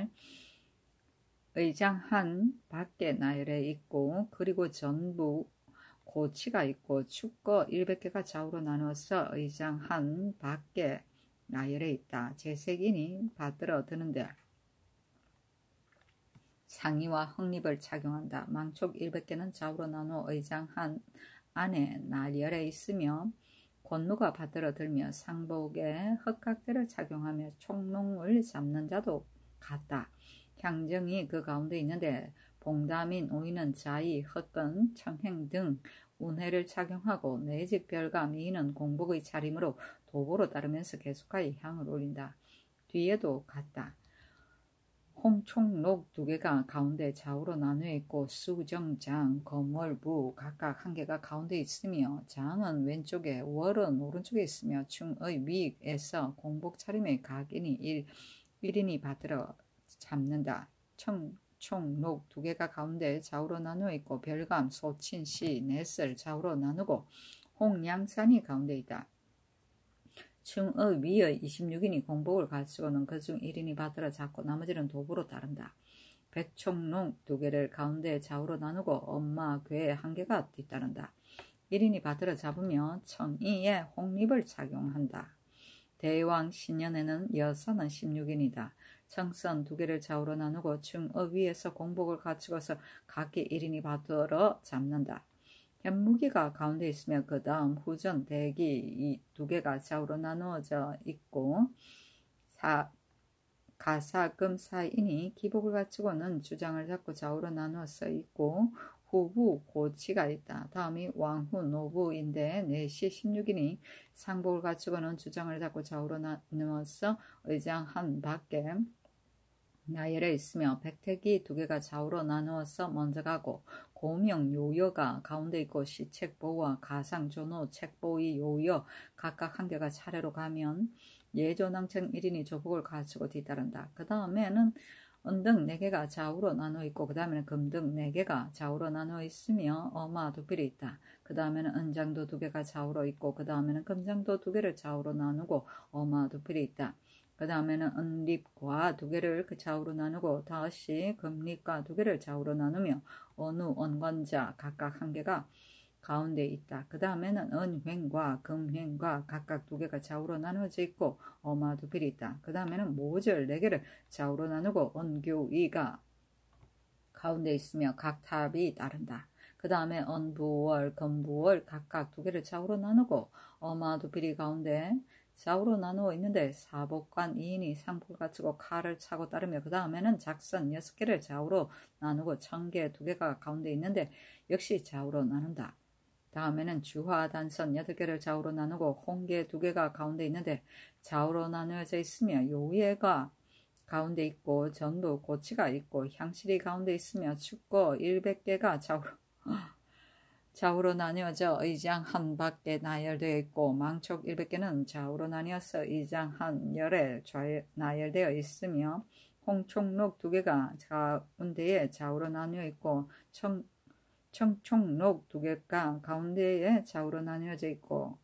의장 한 밖에 나열해 있고 그리고 전부 고치가 있고 축거 100개가 좌우로 나누어서 의장 한 밖에 나열해 있다. 제색인이 받들어 드는데 상의와 흑립을 착용한다. 망촉 100개는 좌우로 나누어 의장 한 안에 나열해 있으며 권누가 받들어 들며 상복에 흑각대를 착용하며 총롱을 잡는 자도 같다. 향정이 그 가운데 있는데 봉담인 오이는 자이, 흑근, 청행 등 운해를 착용하고 내직 별과 미인은 공복의 차림으로 도보로 따르면서 계속하여 향을 올린다. 뒤에도 같다. 홍총록 2개가 가운데 좌우로 나누어 있고 수정장, 검월부 각각 1개가 가운데 있으며 장은 왼쪽에 월은 오른쪽에 있으며 충의 위에서 공복 차림의 각인이 1인이 받들어 잡는다. 총록 2개가 가운데 좌우로 나누어 있고 별감, 소친, 시, 넷을 좌우로 나누고 홍양산이 가운데 있다. 충의 위의 26인이 공복을 갖추고는 그중 1인이 받들어 잡고 나머지는 도보로 따른다. 백총록 2개를 가운데 좌우로 나누고 엄마, 괴 1개가 뒤따른다. 1인이 받들어 잡으며 청이에 홍립을 착용한다. 대왕 신년에는 여사는 16인이다. 청선 2개를 좌우로 나누고 충의 위에서 공복을 갖추고서 각기 1인이 받들어 잡는다. 현무기가 가운데 있으며 그 다음 후전 대기 2개가 좌우로 나누어져 있고 가사금 4인이 기복을 갖추고는 주장을 잡고 좌우로 나누어서 있고 후부 고치가 있다. 다음이 왕후 노부인데 넷이 16인이 상복을 갖추고는 주장을 잡고 좌우로 나누어서 의장 한 밖에 나열에 있으며 백택이 두 개가 좌우로 나누어서 먼저 가고 고명 요여가 가운데 있고 시책보와 가상존호 책보의 요여 각각 한 개가 차례로 가면 예조낭청 1인이 조복을 갖추고 뒤따른다. 그 다음에는 은등 4개가 좌우로 나누어 있고 그 다음에는 금등 4개가 좌우로 나누어 있으며 어마 두 필이 있다. 그 다음에는 은장도 2개가 좌우로 있고 그 다음에는 금장도 2개를 좌우로 나누고 어마 두 필이 있다. 그 다음에는 은립과 2개를 그 좌우로 나누고 다시 금립과 2개를 좌우로 나누며 어느 원관자 각각 1개가 가운데 있다. 그 다음에는 은횡과 금횡과 각각 2개가 좌우로 나누어져 있고 어마 두 필이 있다. 그 다음에는 모절 4개를 좌우로 나누고 은교이가 가운데 있으며 각 탑이 따른다. 그 다음에 은부월, 금부월 각각 2개를 좌우로 나누고 어마 두 필이 가운데 좌우로 나누어 있는데 사복관 2인이 상복을 갖추고 칼을 차고 따르며 그 다음에는 작선 6개를 좌우로 나누고 청개 2개가 가운데 있는데 역시 좌우로 나눈다. 다음에는 주화 단선 8개를 좌우로 나누고 홍계 2개가 가운데 있는데 좌우로 나누어져 있으며 요예가 가운데 있고 전부 고치가 있고 향실이 가운데 있으며 축고 100개가 좌우로 나뉘어져 의장 한 밖에 나열되어 있고 망촉 100개는 좌우로 나뉘어서 의장 한 열에 나열되어 있으며 홍총록 2개가 가운데에 좌우로 나뉘어 있고 청총록 2개가 가운데에 좌우로 나뉘어져 있고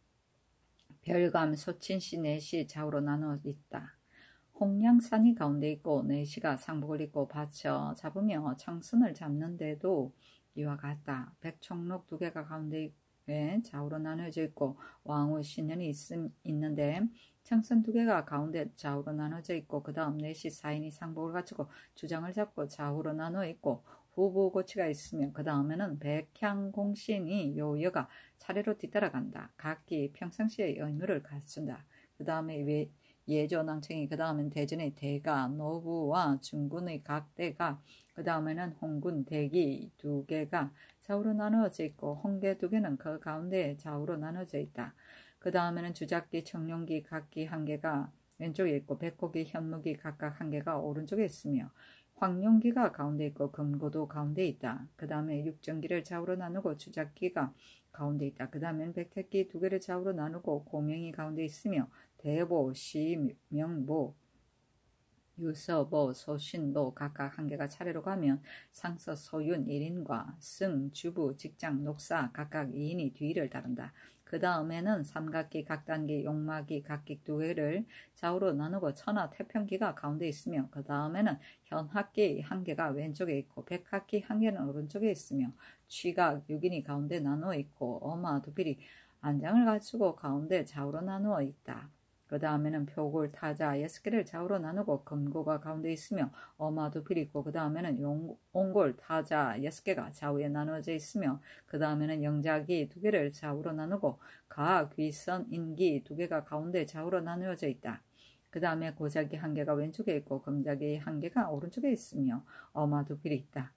별감 소친시 4시 좌우로 나누어 있다. 홍량산이 가운데 있고 4시가 상복을 입고 받쳐 잡으며 청선을 잡는데도 이와 같다. 백총록 2개가 가운데에 좌우로 나누어져 있고 왕후 신년이 있는데 청선 2개가 가운데 좌우로 나눠져 있고 그 다음 4시 4인이 상복을 갖추고 주장을 잡고 좌우로 나누어 있고 후보 고치가 있으며 그 다음에는 백향공신이 요여가 차례로 뒤따라간다. 각기 평상시의 의무를 갖춘다. 그 다음에 예조낭청이 그 다음엔 대전의 대가, 노부와 중군의 각 대가 그 다음에는 홍군 대기 2개가 좌우로 나누어져 있고 홍계 2개는 그 가운데 좌우로 나누어져 있다. 그 다음에는 주작기, 청룡기 각기 1개가 왼쪽에 있고 백호기, 현무기 각각 1개가 오른쪽에 있으며 황룡기가 가운데 있고 금고도 가운데 있다. 그 다음에 육정기를 좌우로 나누고 주작기가 가운데 있다. 그 다음에는 백택기 2개를 좌우로 나누고 고명이 가운데 있으며 대보, 시, 명보, 유서보, 소신보 각각 1개가 차례로 가면 상서, 소윤 1인과 승, 주부, 직장, 녹사 각각 2인이 뒤를 따른다. 그 다음에는 삼각기, 각단기, 용마기 각기 2개를 좌우로 나누고 천하, 태평기가 가운데 있으며 그 다음에는 현학기 1개가 왼쪽에 있고 백학기 1개는 오른쪽에 있으며 취각 6인이 가운데 나누어 있고 어마 두 필이 안장을 갖추고 가운데 좌우로 나누어 있다. 그 다음에는 표골, 타자 6개를 좌우로 나누고 금고가 가운데 있으며 어마 두 필이 있고 그 다음에는 옹골, 타자 6개가 좌우에 나누어져 있으며 그 다음에는 영작이 2개를 좌우로 나누고 가, 귀선, 인기 2개가 가운데 좌우로 나누어져 있다. 그 다음에 고작이 1개가 왼쪽에 있고 금작이 1개가 오른쪽에 있으며 어마 두 필이 있다.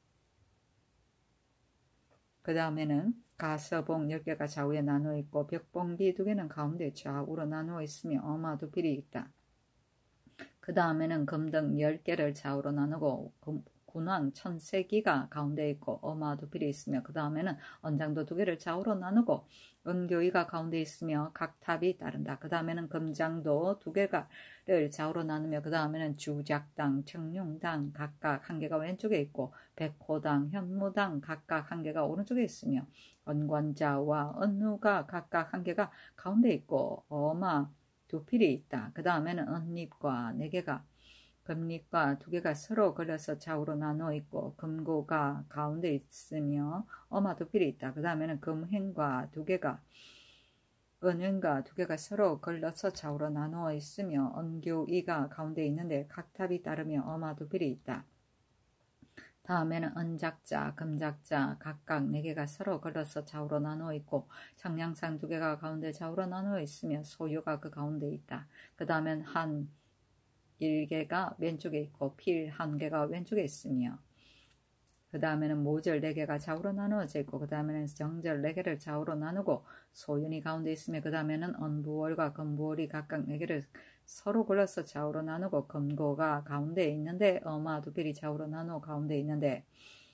그 다음에는 가서봉 10개가 좌우에 나누어 있고 벽봉기 2개는 가운데 좌우로 나누어 있으며 어마 두 필이 있다. 그 다음에는 금등 10개를 좌우로 나누고 군왕 천세기가 가운데 있고 어마 두 필이 있으며 그 다음에는 언장도 2개를 좌우로 나누고 은교이가 가운데 있으며 각 탑이 따른다. 그 다음에는 금장도 2개를 좌우로 나누며 그 다음에는 주작당, 청룡당 각각 1개가 왼쪽에 있고 백호당, 현무당 각각 1개가 오른쪽에 있으며 언관자와 은후가 각각 1개가 가운데 있고 어마 두 필이 있다. 그 다음에는 은립과 4개가 금립과 2개가 서로 걸려서 좌우로 나누어 있고 금고가 가운데 있으며 어마 두 필이 있다. 그 다음에는 금행과 2개가 은행과 2개가 서로 걸려서 좌우로 나누어 있으며 은교이가 가운데 있는데 각탑이 따르며 어마 두 필이 있다. 다음에는 은작자, 금작자 각각 4개가 서로 걸려서 좌우로 나누어 있고 장량상 2개가 가운데 좌우로 나누어 있으며 소유가 그 가운데 있다. 그 다음엔 한 1개가 왼쪽에 있고 필 1개가 왼쪽에 있으며 그 다음에는 모절 4개가 좌우로 나누어져 있고 그 다음에는 정절 4개를 좌우로 나누고 소윤이 가운데 있으며 그 다음에는 언부월과 금부월이 각각 4개를 서로 골라서 좌우로 나누고 검고가 가운데에 있는데 어마두필이 좌우로 나누어 가운데에 있는데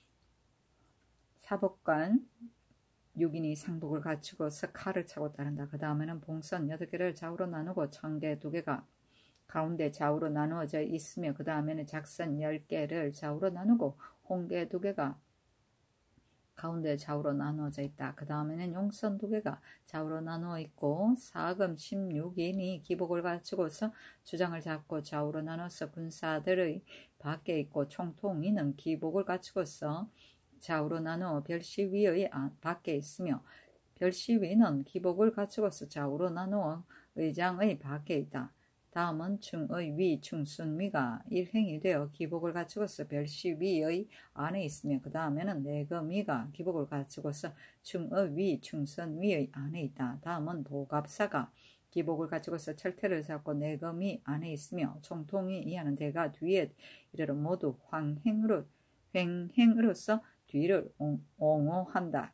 사복관 6인이 상복을 갖추고서 칼을 차고 따른다. 그 다음에는 봉선 8개를 좌우로 나누고 청개 2개가 가운데 좌우로 나누어져 있으며 그 다음에는 작선 10개를 좌우로 나누고 홍개 2개가 가운데 좌우로 나누어져 있다. 그 다음에는 용선 2개가 좌우로 나누어 있고 사금 16인이 기복을 갖추고서 주장을 잡고 좌우로 나눠서 군사들의 밖에 있고 총통이는 기복을 갖추고서 좌우로 나누어 별시위의 밖에 있으며 별시위는 기복을 갖추고서 좌우로 나누어 의장의 밖에 있다. 다음은 충의 위, 충순위가 일행이 되어 기복을 갖추고서 별시위의 안에 있으며 그 다음에는 내금위가 기복을 갖추고서 충의 위, 충선위의 안에 있다. 다음은 보갑사가 기복을 갖추고서 철퇴를 잡고 내금위 안에 있으며 총통이 이하는 대가 뒤에 이르러 모두 횡행으로서 뒤를 옹호한다.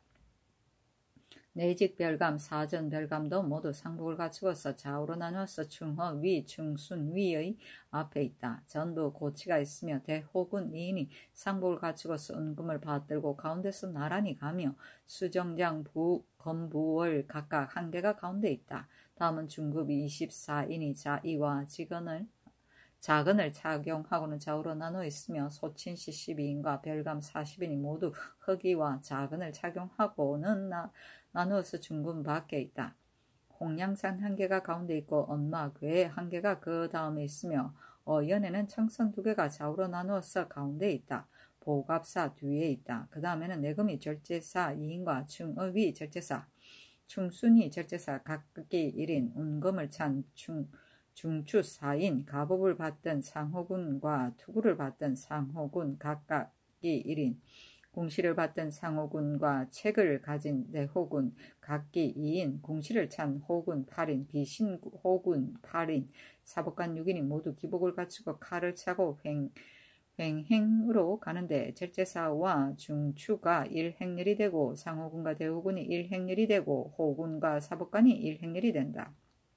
내직 별감, 사전 별감도 모두 상복을 갖추고서 좌우로 나누어서 충허 위, 충순 위의 앞에 있다. 전부 고치가 있으며 대호군 2인이 상복을 갖추고서 은금을 받들고 가운데서 나란히 가며 수정장 검부월 각각 1개가 가운데 있다. 다음은 중급이 24인이 자이와 자근을 착용하고는 좌우로 나누어 있으며 소친시 12인과 별감 40인이 모두 흑의와 자근을 착용하고는 나누어서 중군 밖에 있다. 홍량산 1개가 가운데 있고 엄마 괴 1개가 그 다음에 있으며 어연에는 청선 2개가 좌우로 나누어서 가운데 있다. 보갑사 뒤에 있다. 그 다음에는 내금이 절제사 2인과 충의위 절제사, 충순이 절제사 각기 1인, 운금을 찬 중추 4인, 가복을 받던 상호군과 투구를 받던 상호군 각각이 1인, 공시를 받던 상호군과 책을 가진 내호군 각기 2인, 공시를 찬 호군 8인, 비신호군 8인, 사복관 6인이 모두 기복을 갖추고 칼을 차고 횡행으로 가는데 절제사와 중추가 1행렬이 되고 상호군과 대호군이 1행렬이 되고 호군과 사복관이 1행렬이 된다.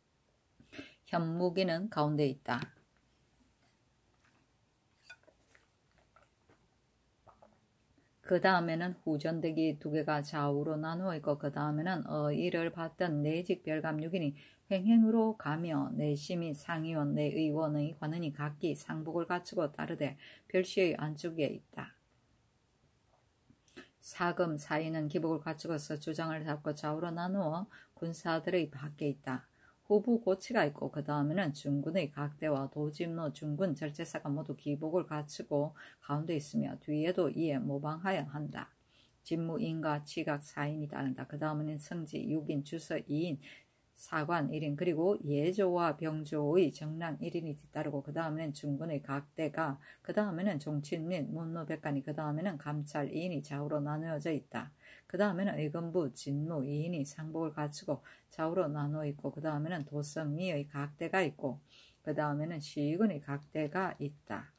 현무기는 가운데 있다. 그 다음에는 후전대기 2개가 좌우로 나누어 있고 그 다음에는 이를 받던 내직 별감 6인이 횡행으로 가며 내심이 상의원 내의원의 관원이 각기 상복을 갖추고 따르되 별시의 안쪽에 있다. 사금 4인은 기복을 갖추고서 주장을 잡고 좌우로 나누어 군사들의 밖에 있다. 후부 고치가 있고 그 다음에는 중군의 각대와 도짐노 중군 절제사가 모두 기복을 갖추고 가운데 있으며 뒤에도 이에 모방하여 한다. 진무인과 치각 4인이 따른다. 그 다음에는 성지 6인, 주서 2인, 사관 1인, 그리고 예조와 병조의 정랑 1인이 뒤따르고 그 다음에는 중군의 각대가, 그 다음에는 종친 및 문노백관이, 그 다음에는 감찰 2인이 좌우로 나누어져 있다. 그 다음에는 의금부 진무 2인이 상복을 갖추고 좌우로 나누어 있고 그 다음에는 도성미의 각대가 있고 그 다음에는 시군의 각대가 있다.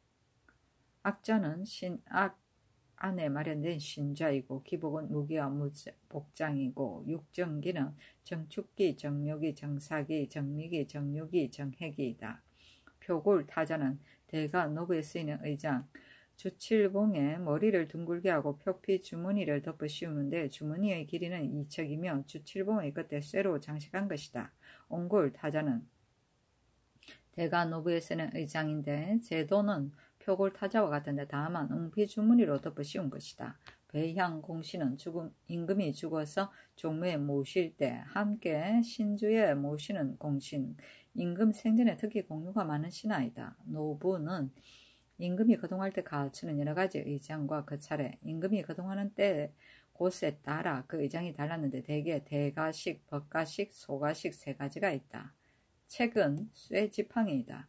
악자는 신악 안에 마련된 신좌이고 기복은 무기와 복장이고 육정기는 정축기, 정묘기, 정사기, 정미기, 정육이, 정해기이다. 표골 타자는 대가 노부에 쓰이는 의장, 주칠봉에 머리를 둥글게 하고 표피 주머니를 덮어 씌우는데 주머니의 길이는 2척이며 주칠봉의 끝에 쇠로 장식한 것이다. 옹골 타자는 대가 노부에 쓰는 의장인데 제도는 표골 타자와 같은데 다만 웅피 주머니로 덮어 씌운 것이다. 배향 공시는 임금이 죽어서 종묘에 모실 때 함께 신주에 모시는 공신, 임금 생전에 특히 공유가 많은 신하이다. 노부는 임금이 거동할 때 갖추는 여러 가지 의장과 그 차례, 임금이 거동하는 때 곳에 따라 그 의장이 달랐는데 대개 대가식, 법가식, 소가식 3가지가 있다. 책은 쇠지팡이이다.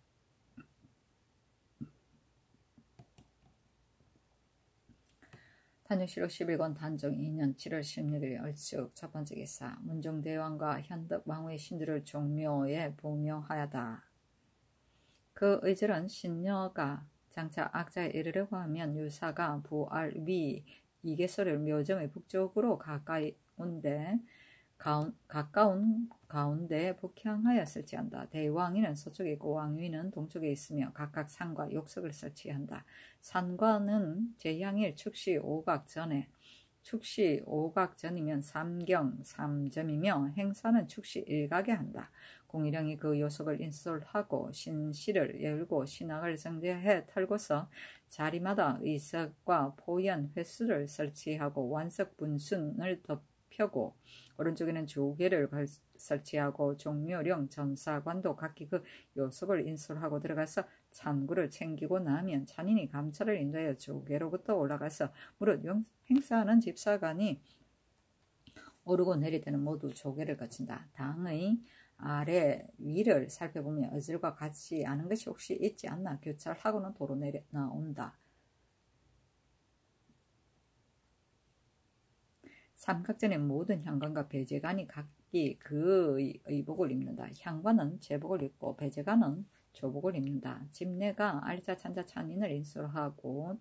단육실록 11권 단종 2년 7월 16일 얼축 첫 번째 기사, 문종대왕과 현덕왕후의 신주를 종묘에 봉묘하였다. 그 의절은 신녀가 장차 악자에 이르려고 하면 유사가 부알 위 이개소를 묘정의 북쪽으로 가까이 온데 가까운 가운데 북향하여 설치한다. 대왕위는 서쪽에 있고 왕위는 동쪽에 있으며 각각 산과 욕석을 설치한다. 산과는 제향일 축시 5각 전에 축시 5각 전이면 삼경 3점이며 행사는 축시 1각에 한다. 공일령이 그 요석을 인솔하고 신실을 열고 신학을 정제해 털고서 자리마다 의석과 포연 횟수를 설치하고 완석 분순을 덮여고 오른쪽에는 조계를 설치하고 종묘령 전사관도 각기 그 요석을 인솔하고 들어가서 찬구를 챙기고 나면 찬인이 감찰을 인도하여 조계로부터 올라가서 무릇 행사하는 집사관이 오르고 내릴 때는 모두 조계를 거친다. 당의 아래 위를 살펴보면 어질과 같지 않은 것이 혹시 있지 않나 교찰하고는 도로 나온다. 삼각전의 모든 향관과 배제관이 각기 그 의복을 입는다. 향관은 제복을 입고 배제관은 조복을 입는다. 집내가 알자 찬자 찬인을 인솔하고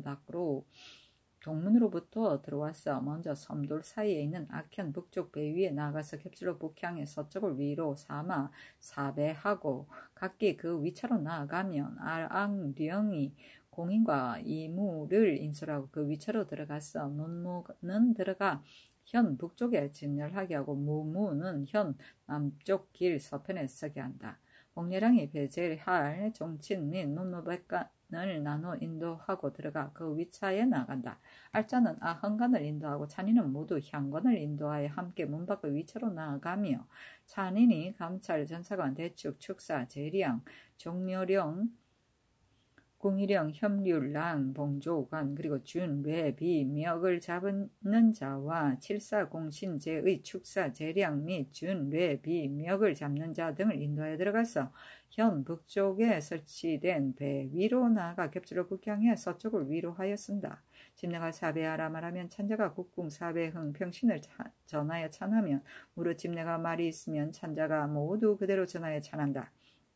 동문으로부터 들어와서 먼저 섬돌 사이에 있는 악현 북쪽 배 위에 나가서 겹질로 북향의 서쪽을 위로 삼아 사배하고 각기 그 위차로 나아가면 알앙령이 공인과 이무를 인솔하고 그 위차로 들어가서 논무는 들어가 현 북쪽에 진열하게 하고 무무는 현 남쪽 길 서편에 서게 한다. 복례랑이 배제할 종친 및 논무백관을 나눠 인도하고 들어가 그 위차에 나간다. 알자는 아흥관을 인도하고 찬인은 모두 향관을 인도하여 함께 문 밖의 위차로 나아가며 찬인이 감찰, 전사관, 대축, 축사, 재량, 종묘령, 궁일령, 협률랑, 봉조관, 그리고 준, 외, 비, 멱을 잡는 자와 칠사공신제의 축사, 재량 및 준, 외, 비, 멱을 잡는 자 등을 인도하여 들어가서 현 북쪽에 설치된 배 위로 나아가 겹질로 북향해 서쪽을 위로 하여 쓴다. 집내가 사배하라 말하면 찬자가 국궁 사배흥 평신을 전하여 찬하면 무릇 집내가 말이 있으면 찬자가 모두 그대로 전하여 찬한다.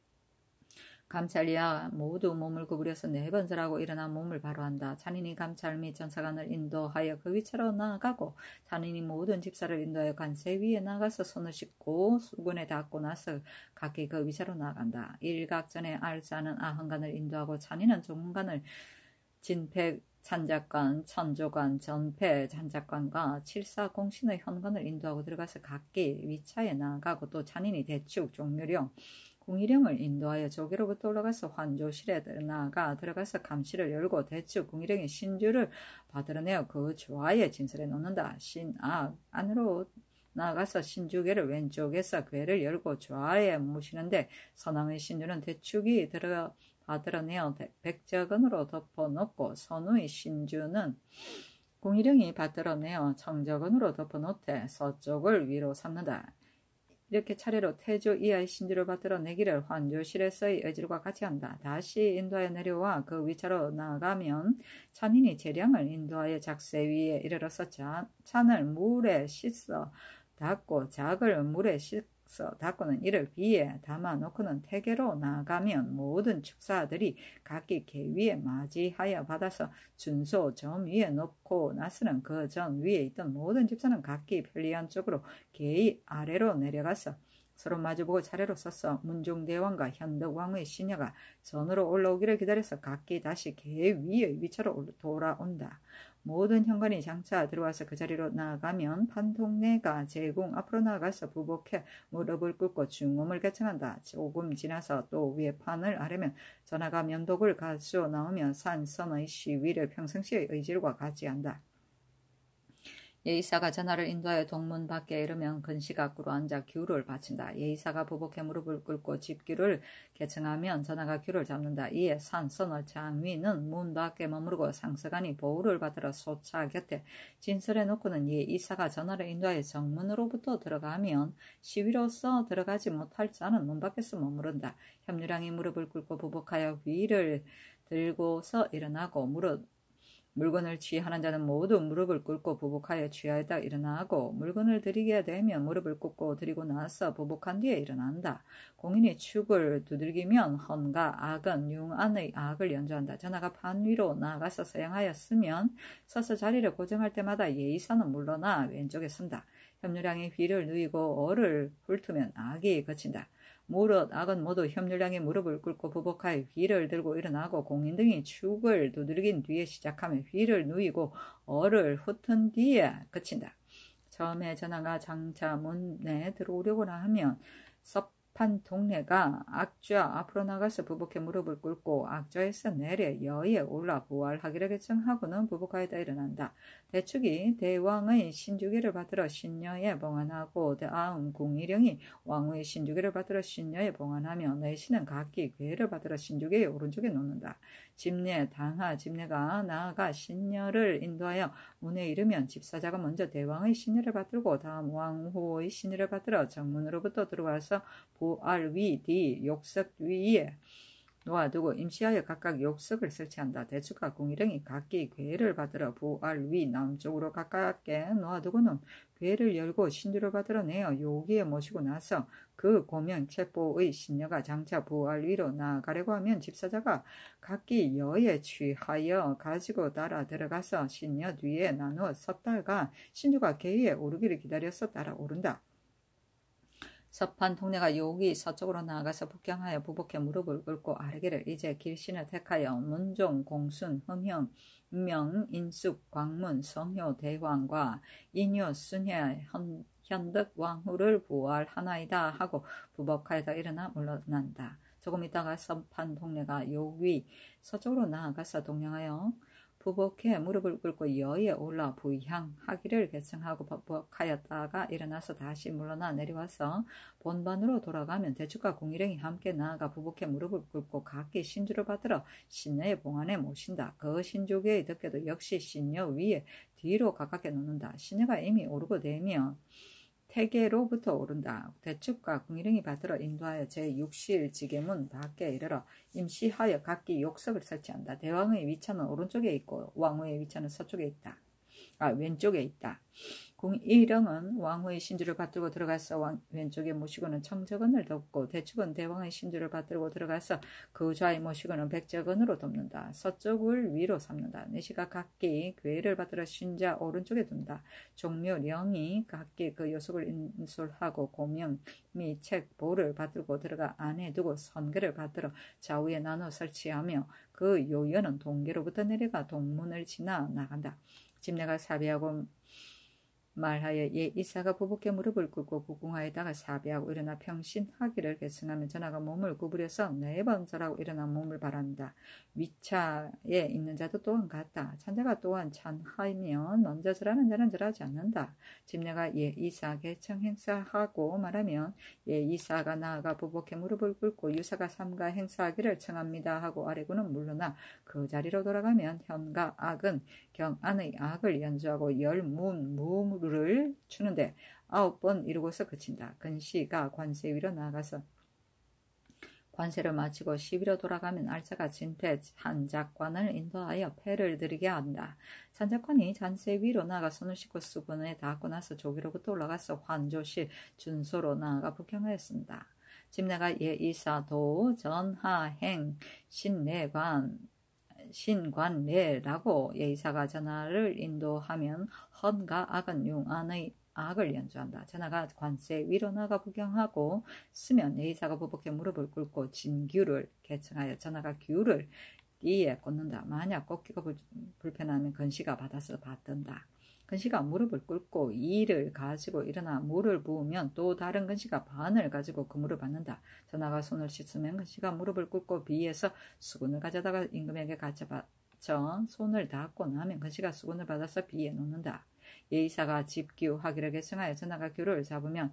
감찰이야 모두 몸을 구부려서 4번 절하고 일어나 몸을 바로 한다. 찬인이 감찰 및 전사관을 인도하여 그 위차로 나아가고 찬인이 모든 집사를 인도하여 관세 위에 나가서 손을 씻고 수건에 닿고 나서 각기 그 위차로 나아간다. 일각전에 알자는 아흥관을 인도하고 찬인은 종문관을 진백 찬작관, 천조관, 전패 찬작관과 칠사공신의 현관을 인도하고 들어가서 각기 위차에 나아가고 또 찬인이 대축, 종묘령, 궁일령을 인도하여 조계로부터 올라가서 환조실에 나아가 들어가서 감시를 열고 대축 궁일령이 신주를 받으러내어 그 좌에 진설해 놓는다. 신악 안으로 나아가서 신주궤를 왼쪽에서 궤를 열고 좌에 모시는데 선왕의 신주는 대축이 받으러내어 백적은으로 덮어놓고 선우의 신주는 궁일령이 받으러내어 청적은으로 덮어놓되 서쪽을 위로 삼는다. 이렇게 차례로 태조 이하의 신주를 받들어 내기를 환조실에서의 의질과 같이 한다. 다시 인도하여 내려와 그 위차로 나아가면 찬인이 재량을 인도하여 작세 위에 이르러서 찬을 물에 씻어 닦고 작을 물에 씻어 닦고는 이를 비에 담아 놓고는 태계로 나아가면 모든 축사들이 각기 개 위에 맞이하여 받아서 준소 점 위에 놓고 나서는 그 점 위에 있던 모든 집사는 각기 편리한 쪽으로 개의 아래로 내려가서 서로 마주보고 차례로 서서 문종대왕과 현덕왕의 시녀가 전으로 올라오기를 기다려서 각기 다시 개 위의 위차로 돌아온다. 모든 현관이 장차 들어와서 그 자리로 나아가면 판통내가 제궁 앞으로 나아가서 부복해 무릎을 꿇고 중음을 개청한다. 조금 지나서 또 위에 판을 아래면 전하가 면독을 가지고 나오면 산선의 시위를 평상시의 의질과 같이 한다. 예의사가 전하를 인도하여 동문 밖에 이르면 근시가 앞으로 앉아 규를 바친다. 예의사가 부복해 무릎을 꿇고 집규를 개청하면 전하가 규를 잡는다. 이에 산선의 장위는 문 밖에 머무르고 상서관이 보호를 받으러 소차 곁에 진설해 놓고는 예의사가 전하를 인도하여 정문으로부터 들어가면 시위로서 들어가지 못할 자는 문 밖에서 머무른다. 협률왕이 무릎을 꿇고 부복하여 위를 들고서 일어나고 무릇 물건을 취하는 자는 모두 무릎을 꿇고 부복하여 취하였다 일어나고 물건을 드리게 되면 무릎을 꿇고 드리고 나서 부복한 뒤에 일어난다. 공인이 축을 두들기면 헌과 악은 융안의 악을 연주한다. 전하가 판 위로 나아가서 서양하였으면 서서 자리를 고정할 때마다 예의사는 물러나 왼쪽에 쓴다. 협률량이 휘를 누이고 어를 훑으면 악이 그친다. 무릇 악은 모두 협률량이 무릎을 꿇고 부복하여 휘를 들고 일어나고 공인 등이 축을 두들긴 뒤에 시작하며 휘를 누이고 어를 훑은 뒤에 그친다. 처음에 전하가 장차 문에 들어오려고 하면 섭한 동네가 악좌 앞으로 나가서 부복해 무릎을 꿇고 악좌에서 내려 여에 올라 부활하기를 결정하고는 부복하여다 일어난다. 대축이 대왕의 신주기를 받들어 신녀에 봉안하고 다음 궁일령이 왕후의 신주기를 받들어 신녀에 봉안하며 내신은 각기 괴를 받들어 신주기의 오른쪽에 놓는다. 집내 당하 집내가 나아가 신녀를 인도하여 문에 이르면 집사자가 먼저 대왕의 신녀를 받들고 다음 왕후의 신녀를 받들어 정문으로부터 들어와서 부알 위 뒤 욕석 위에 놓아두고 임시하여 각각 욕석을 설치한다. 대축과 궁일령이 각기 괴를 받들어 부알 위 남쪽으로 가깝게 놓아두고는 괴를 열고 신주를 받들어 내어 요기에 모시고 나서 그 고명 체포의 신녀가 장차 부알 위로 나아가려고 하면 집사자가 각기 여에 취하여 가지고 따라 들어가서 신녀 뒤에 나누어 섰다가 신주가 괴에 오르기를 기다려서 따라 오른다. 섭한 동네가 요기 서쪽으로 나아가서 북경하여 부복해 무릎을 꿇고 아르기를 이제 길신을 택하여 문종, 공순, 흠형, 명, 인숙, 광문, 성효, 대왕과 인효, 순회, 현득, 왕후를 부활하나이다 하고 부복하여다 일어나 물러난다. 조금 있다가 섭한 동네가 요기 서쪽으로 나아가서 동양하여 부복해 무릎을 꿇고 여에 올라 부향하기를 결정하고 부복하였다가 일어나서 다시 물러나 내려와서 본반으로 돌아가면 대축과 궁일령이 함께 나아가 부복해 무릎을 꿇고 각기 신주를 받들어 신녀의 봉안에 모신다. 그 신주계의 덮개도 역시 신녀 위에 뒤로 가깝게 놓는다. 신녀가 이미 오르고 되면 태계로부터 오른다. 대축과 궁일령이 받들어 인도하여 제6실 지계문 밖에 이르러 임시하여 각기 욕석을 설치한다. 대왕의 위차는 오른쪽에 있고 왕후의 위차는 서쪽에 있다. 왼쪽에 있다. 궁일령은 왕후의 신주를 받들고 들어가서 왼쪽에 모시고는 청적언을 덮고 대축은 대왕의 신주를 받들고 들어가서 그 좌에 모시고는 백적언으로 덮는다. 서쪽을 위로 삼는다. 내시가 각기 괴를 받들어 신자 오른쪽에 둔다. 종묘령이 각기 그 요속을 인솔하고 고명 및 책, 보를 받들고 들어가 안에 두고 선계를 받들어 좌우에 나눠 설치하며 그 요연은 동계로부터 내려가 동문을 지나 나간다. 집내가 사비하고 말하여 이사가 부복해 무릎을 꿇고 부궁하에다가 사비하고 일어나 평신하기를 결승하면 전하가 몸을 구부려서 4번 절하고 일어나 몸을 바란다. 위차에 있는 자도 또한 같다. 찬자가 또한 찬하면 먼저 절하는 자는 절하지 않는다. 집내가 이사 개청 행사하고 말하면 이사가 나아가 부복해 무릎을 꿇고 유사가 삼가 행사하기를 청합니다 하고 아래고는 물러나 그 자리로 돌아가면 현가 악은 경안의 악을 연주하고 열문무를 추는데 9번 이루고서 그친다. 근시가 관세 위로 나가서 관세를 마치고 10위로 돌아가면 알짜가 진패 잔작관을 인도하여 패를 드리게 한다. 잔작관이 잔세 위로 나가 손을 씻고 수분에 닿고 나서 조기로부터 올라가서 환조실 준소로 나아가 북경하였습니다. 집내가 예이사도 전하행 신관례라고 예의사가 전하를 인도하면 헌과 악은 융안의 악을 연주한다. 전하가 관세 위로 나가 부경하고 쓰면 예의사가 부복해 무릎을 꿇고 진규를 개청하여 전하가 규를 띠에 꽂는다. 만약 꽂기가 불편하면 근시가 받아서 받든다. 근시가 무릎을 꿇고 이를 가지고 일어나 물을 부으면 또 다른 근시가 반을 가지고 그 물을 받는다. 전하가 손을 씻으면 근시가 무릎을 꿇고 비에서 수건을 가져다가 임금에게 가져받쳐 손을 닦고 나면 근시가 수건을 받아서 비에 놓는다. 예의사가 집규하기를 결정하여 전하가 규를 잡으면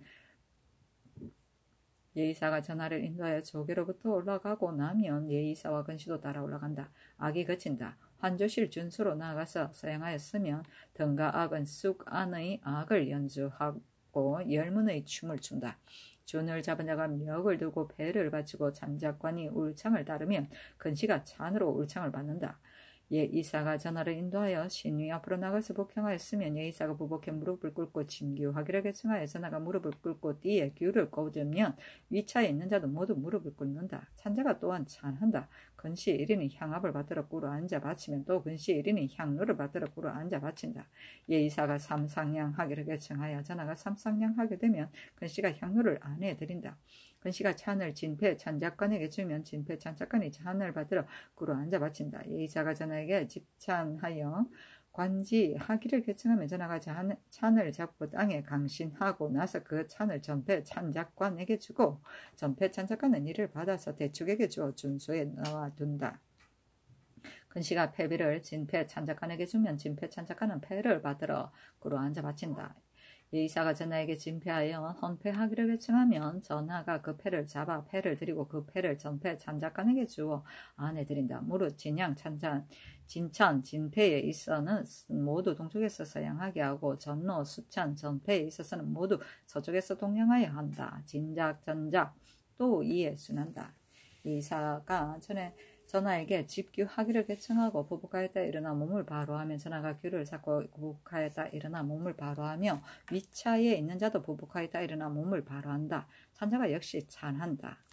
예의사가 전하를 인도하여 조계로부터 올라가고 나면 예의사와 근시도 따라 올라간다. 악이 그친다. 환조실 준수로 나아가서 서양하였으면 등과 악은 쑥 안의 악을 연주하고 열문의 춤을 춘다. 준을 잡은 자가 멱을 두고 배를 받치고 잔작관이 울창을 따르면 근시가 찬으로 울창을 받는다. 예이사가 전하를 인도하여 신위 앞으로 나가서 복행하였으면 예이사가 부복해 무릎을 꿇고 진규하기를 계청하여 전하가 무릎을 꿇고 띠에 규를 꽂으면 위차에 있는 자도 모두 무릎을 꿇는다. 찬자가 또한 찬한다. 근시 1인이 향압을 받들어 꿇어 앉아 바치면 또 근시 1인이 향로를 받들어 꿇어 앉아 바친다. 예이사가 삼상냥하기를 계청하여 전하가 삼상냥하게 되면 근시가 향로를 안에 드린다. 근시가 찬을 진패 찬작관에게 주면 진패 찬작관이 찬을 받들어 꿇어 앉아 바친다. 예이사가 전하에게 집찬하여 관지하기를 계청하며 전하가 찬을 잡고 땅에 강신하고 나서 그 찬을 전패 찬작관에게 주고 전패 찬작관은 이를 받아서 대축에게 주어 준소에 넣어둔다. 근시가 패비를 진패 찬작관에게 주면 진패 찬작관은 패를 받들어 꿇어 앉아 바친다. 예이사가 전하에게 진패하여 헌패하기를 계청하면 전하가 그 패를 잡아 패를 드리고 그 패를 전패 찬작관에게 주어 안에 드린다. 무릇 진양 찬잔 진천 진패에 있어서는 모두 동쪽에서 서양하게 하고 전로 수천 전패에 있어서는 모두 서쪽에서 동양하여 한다. 진작 전작 또 이에 순한다. 예이사가 전하에게 집규하기를 계청하고 부복하였다 일어나 몸을 바로하며 전하가 규를 잡고 부복하였다 일어나 몸을 바로하며 위차에 있는 자도 부복하였다 일어나 몸을 바로한다. 찬자가 역시 찬한다.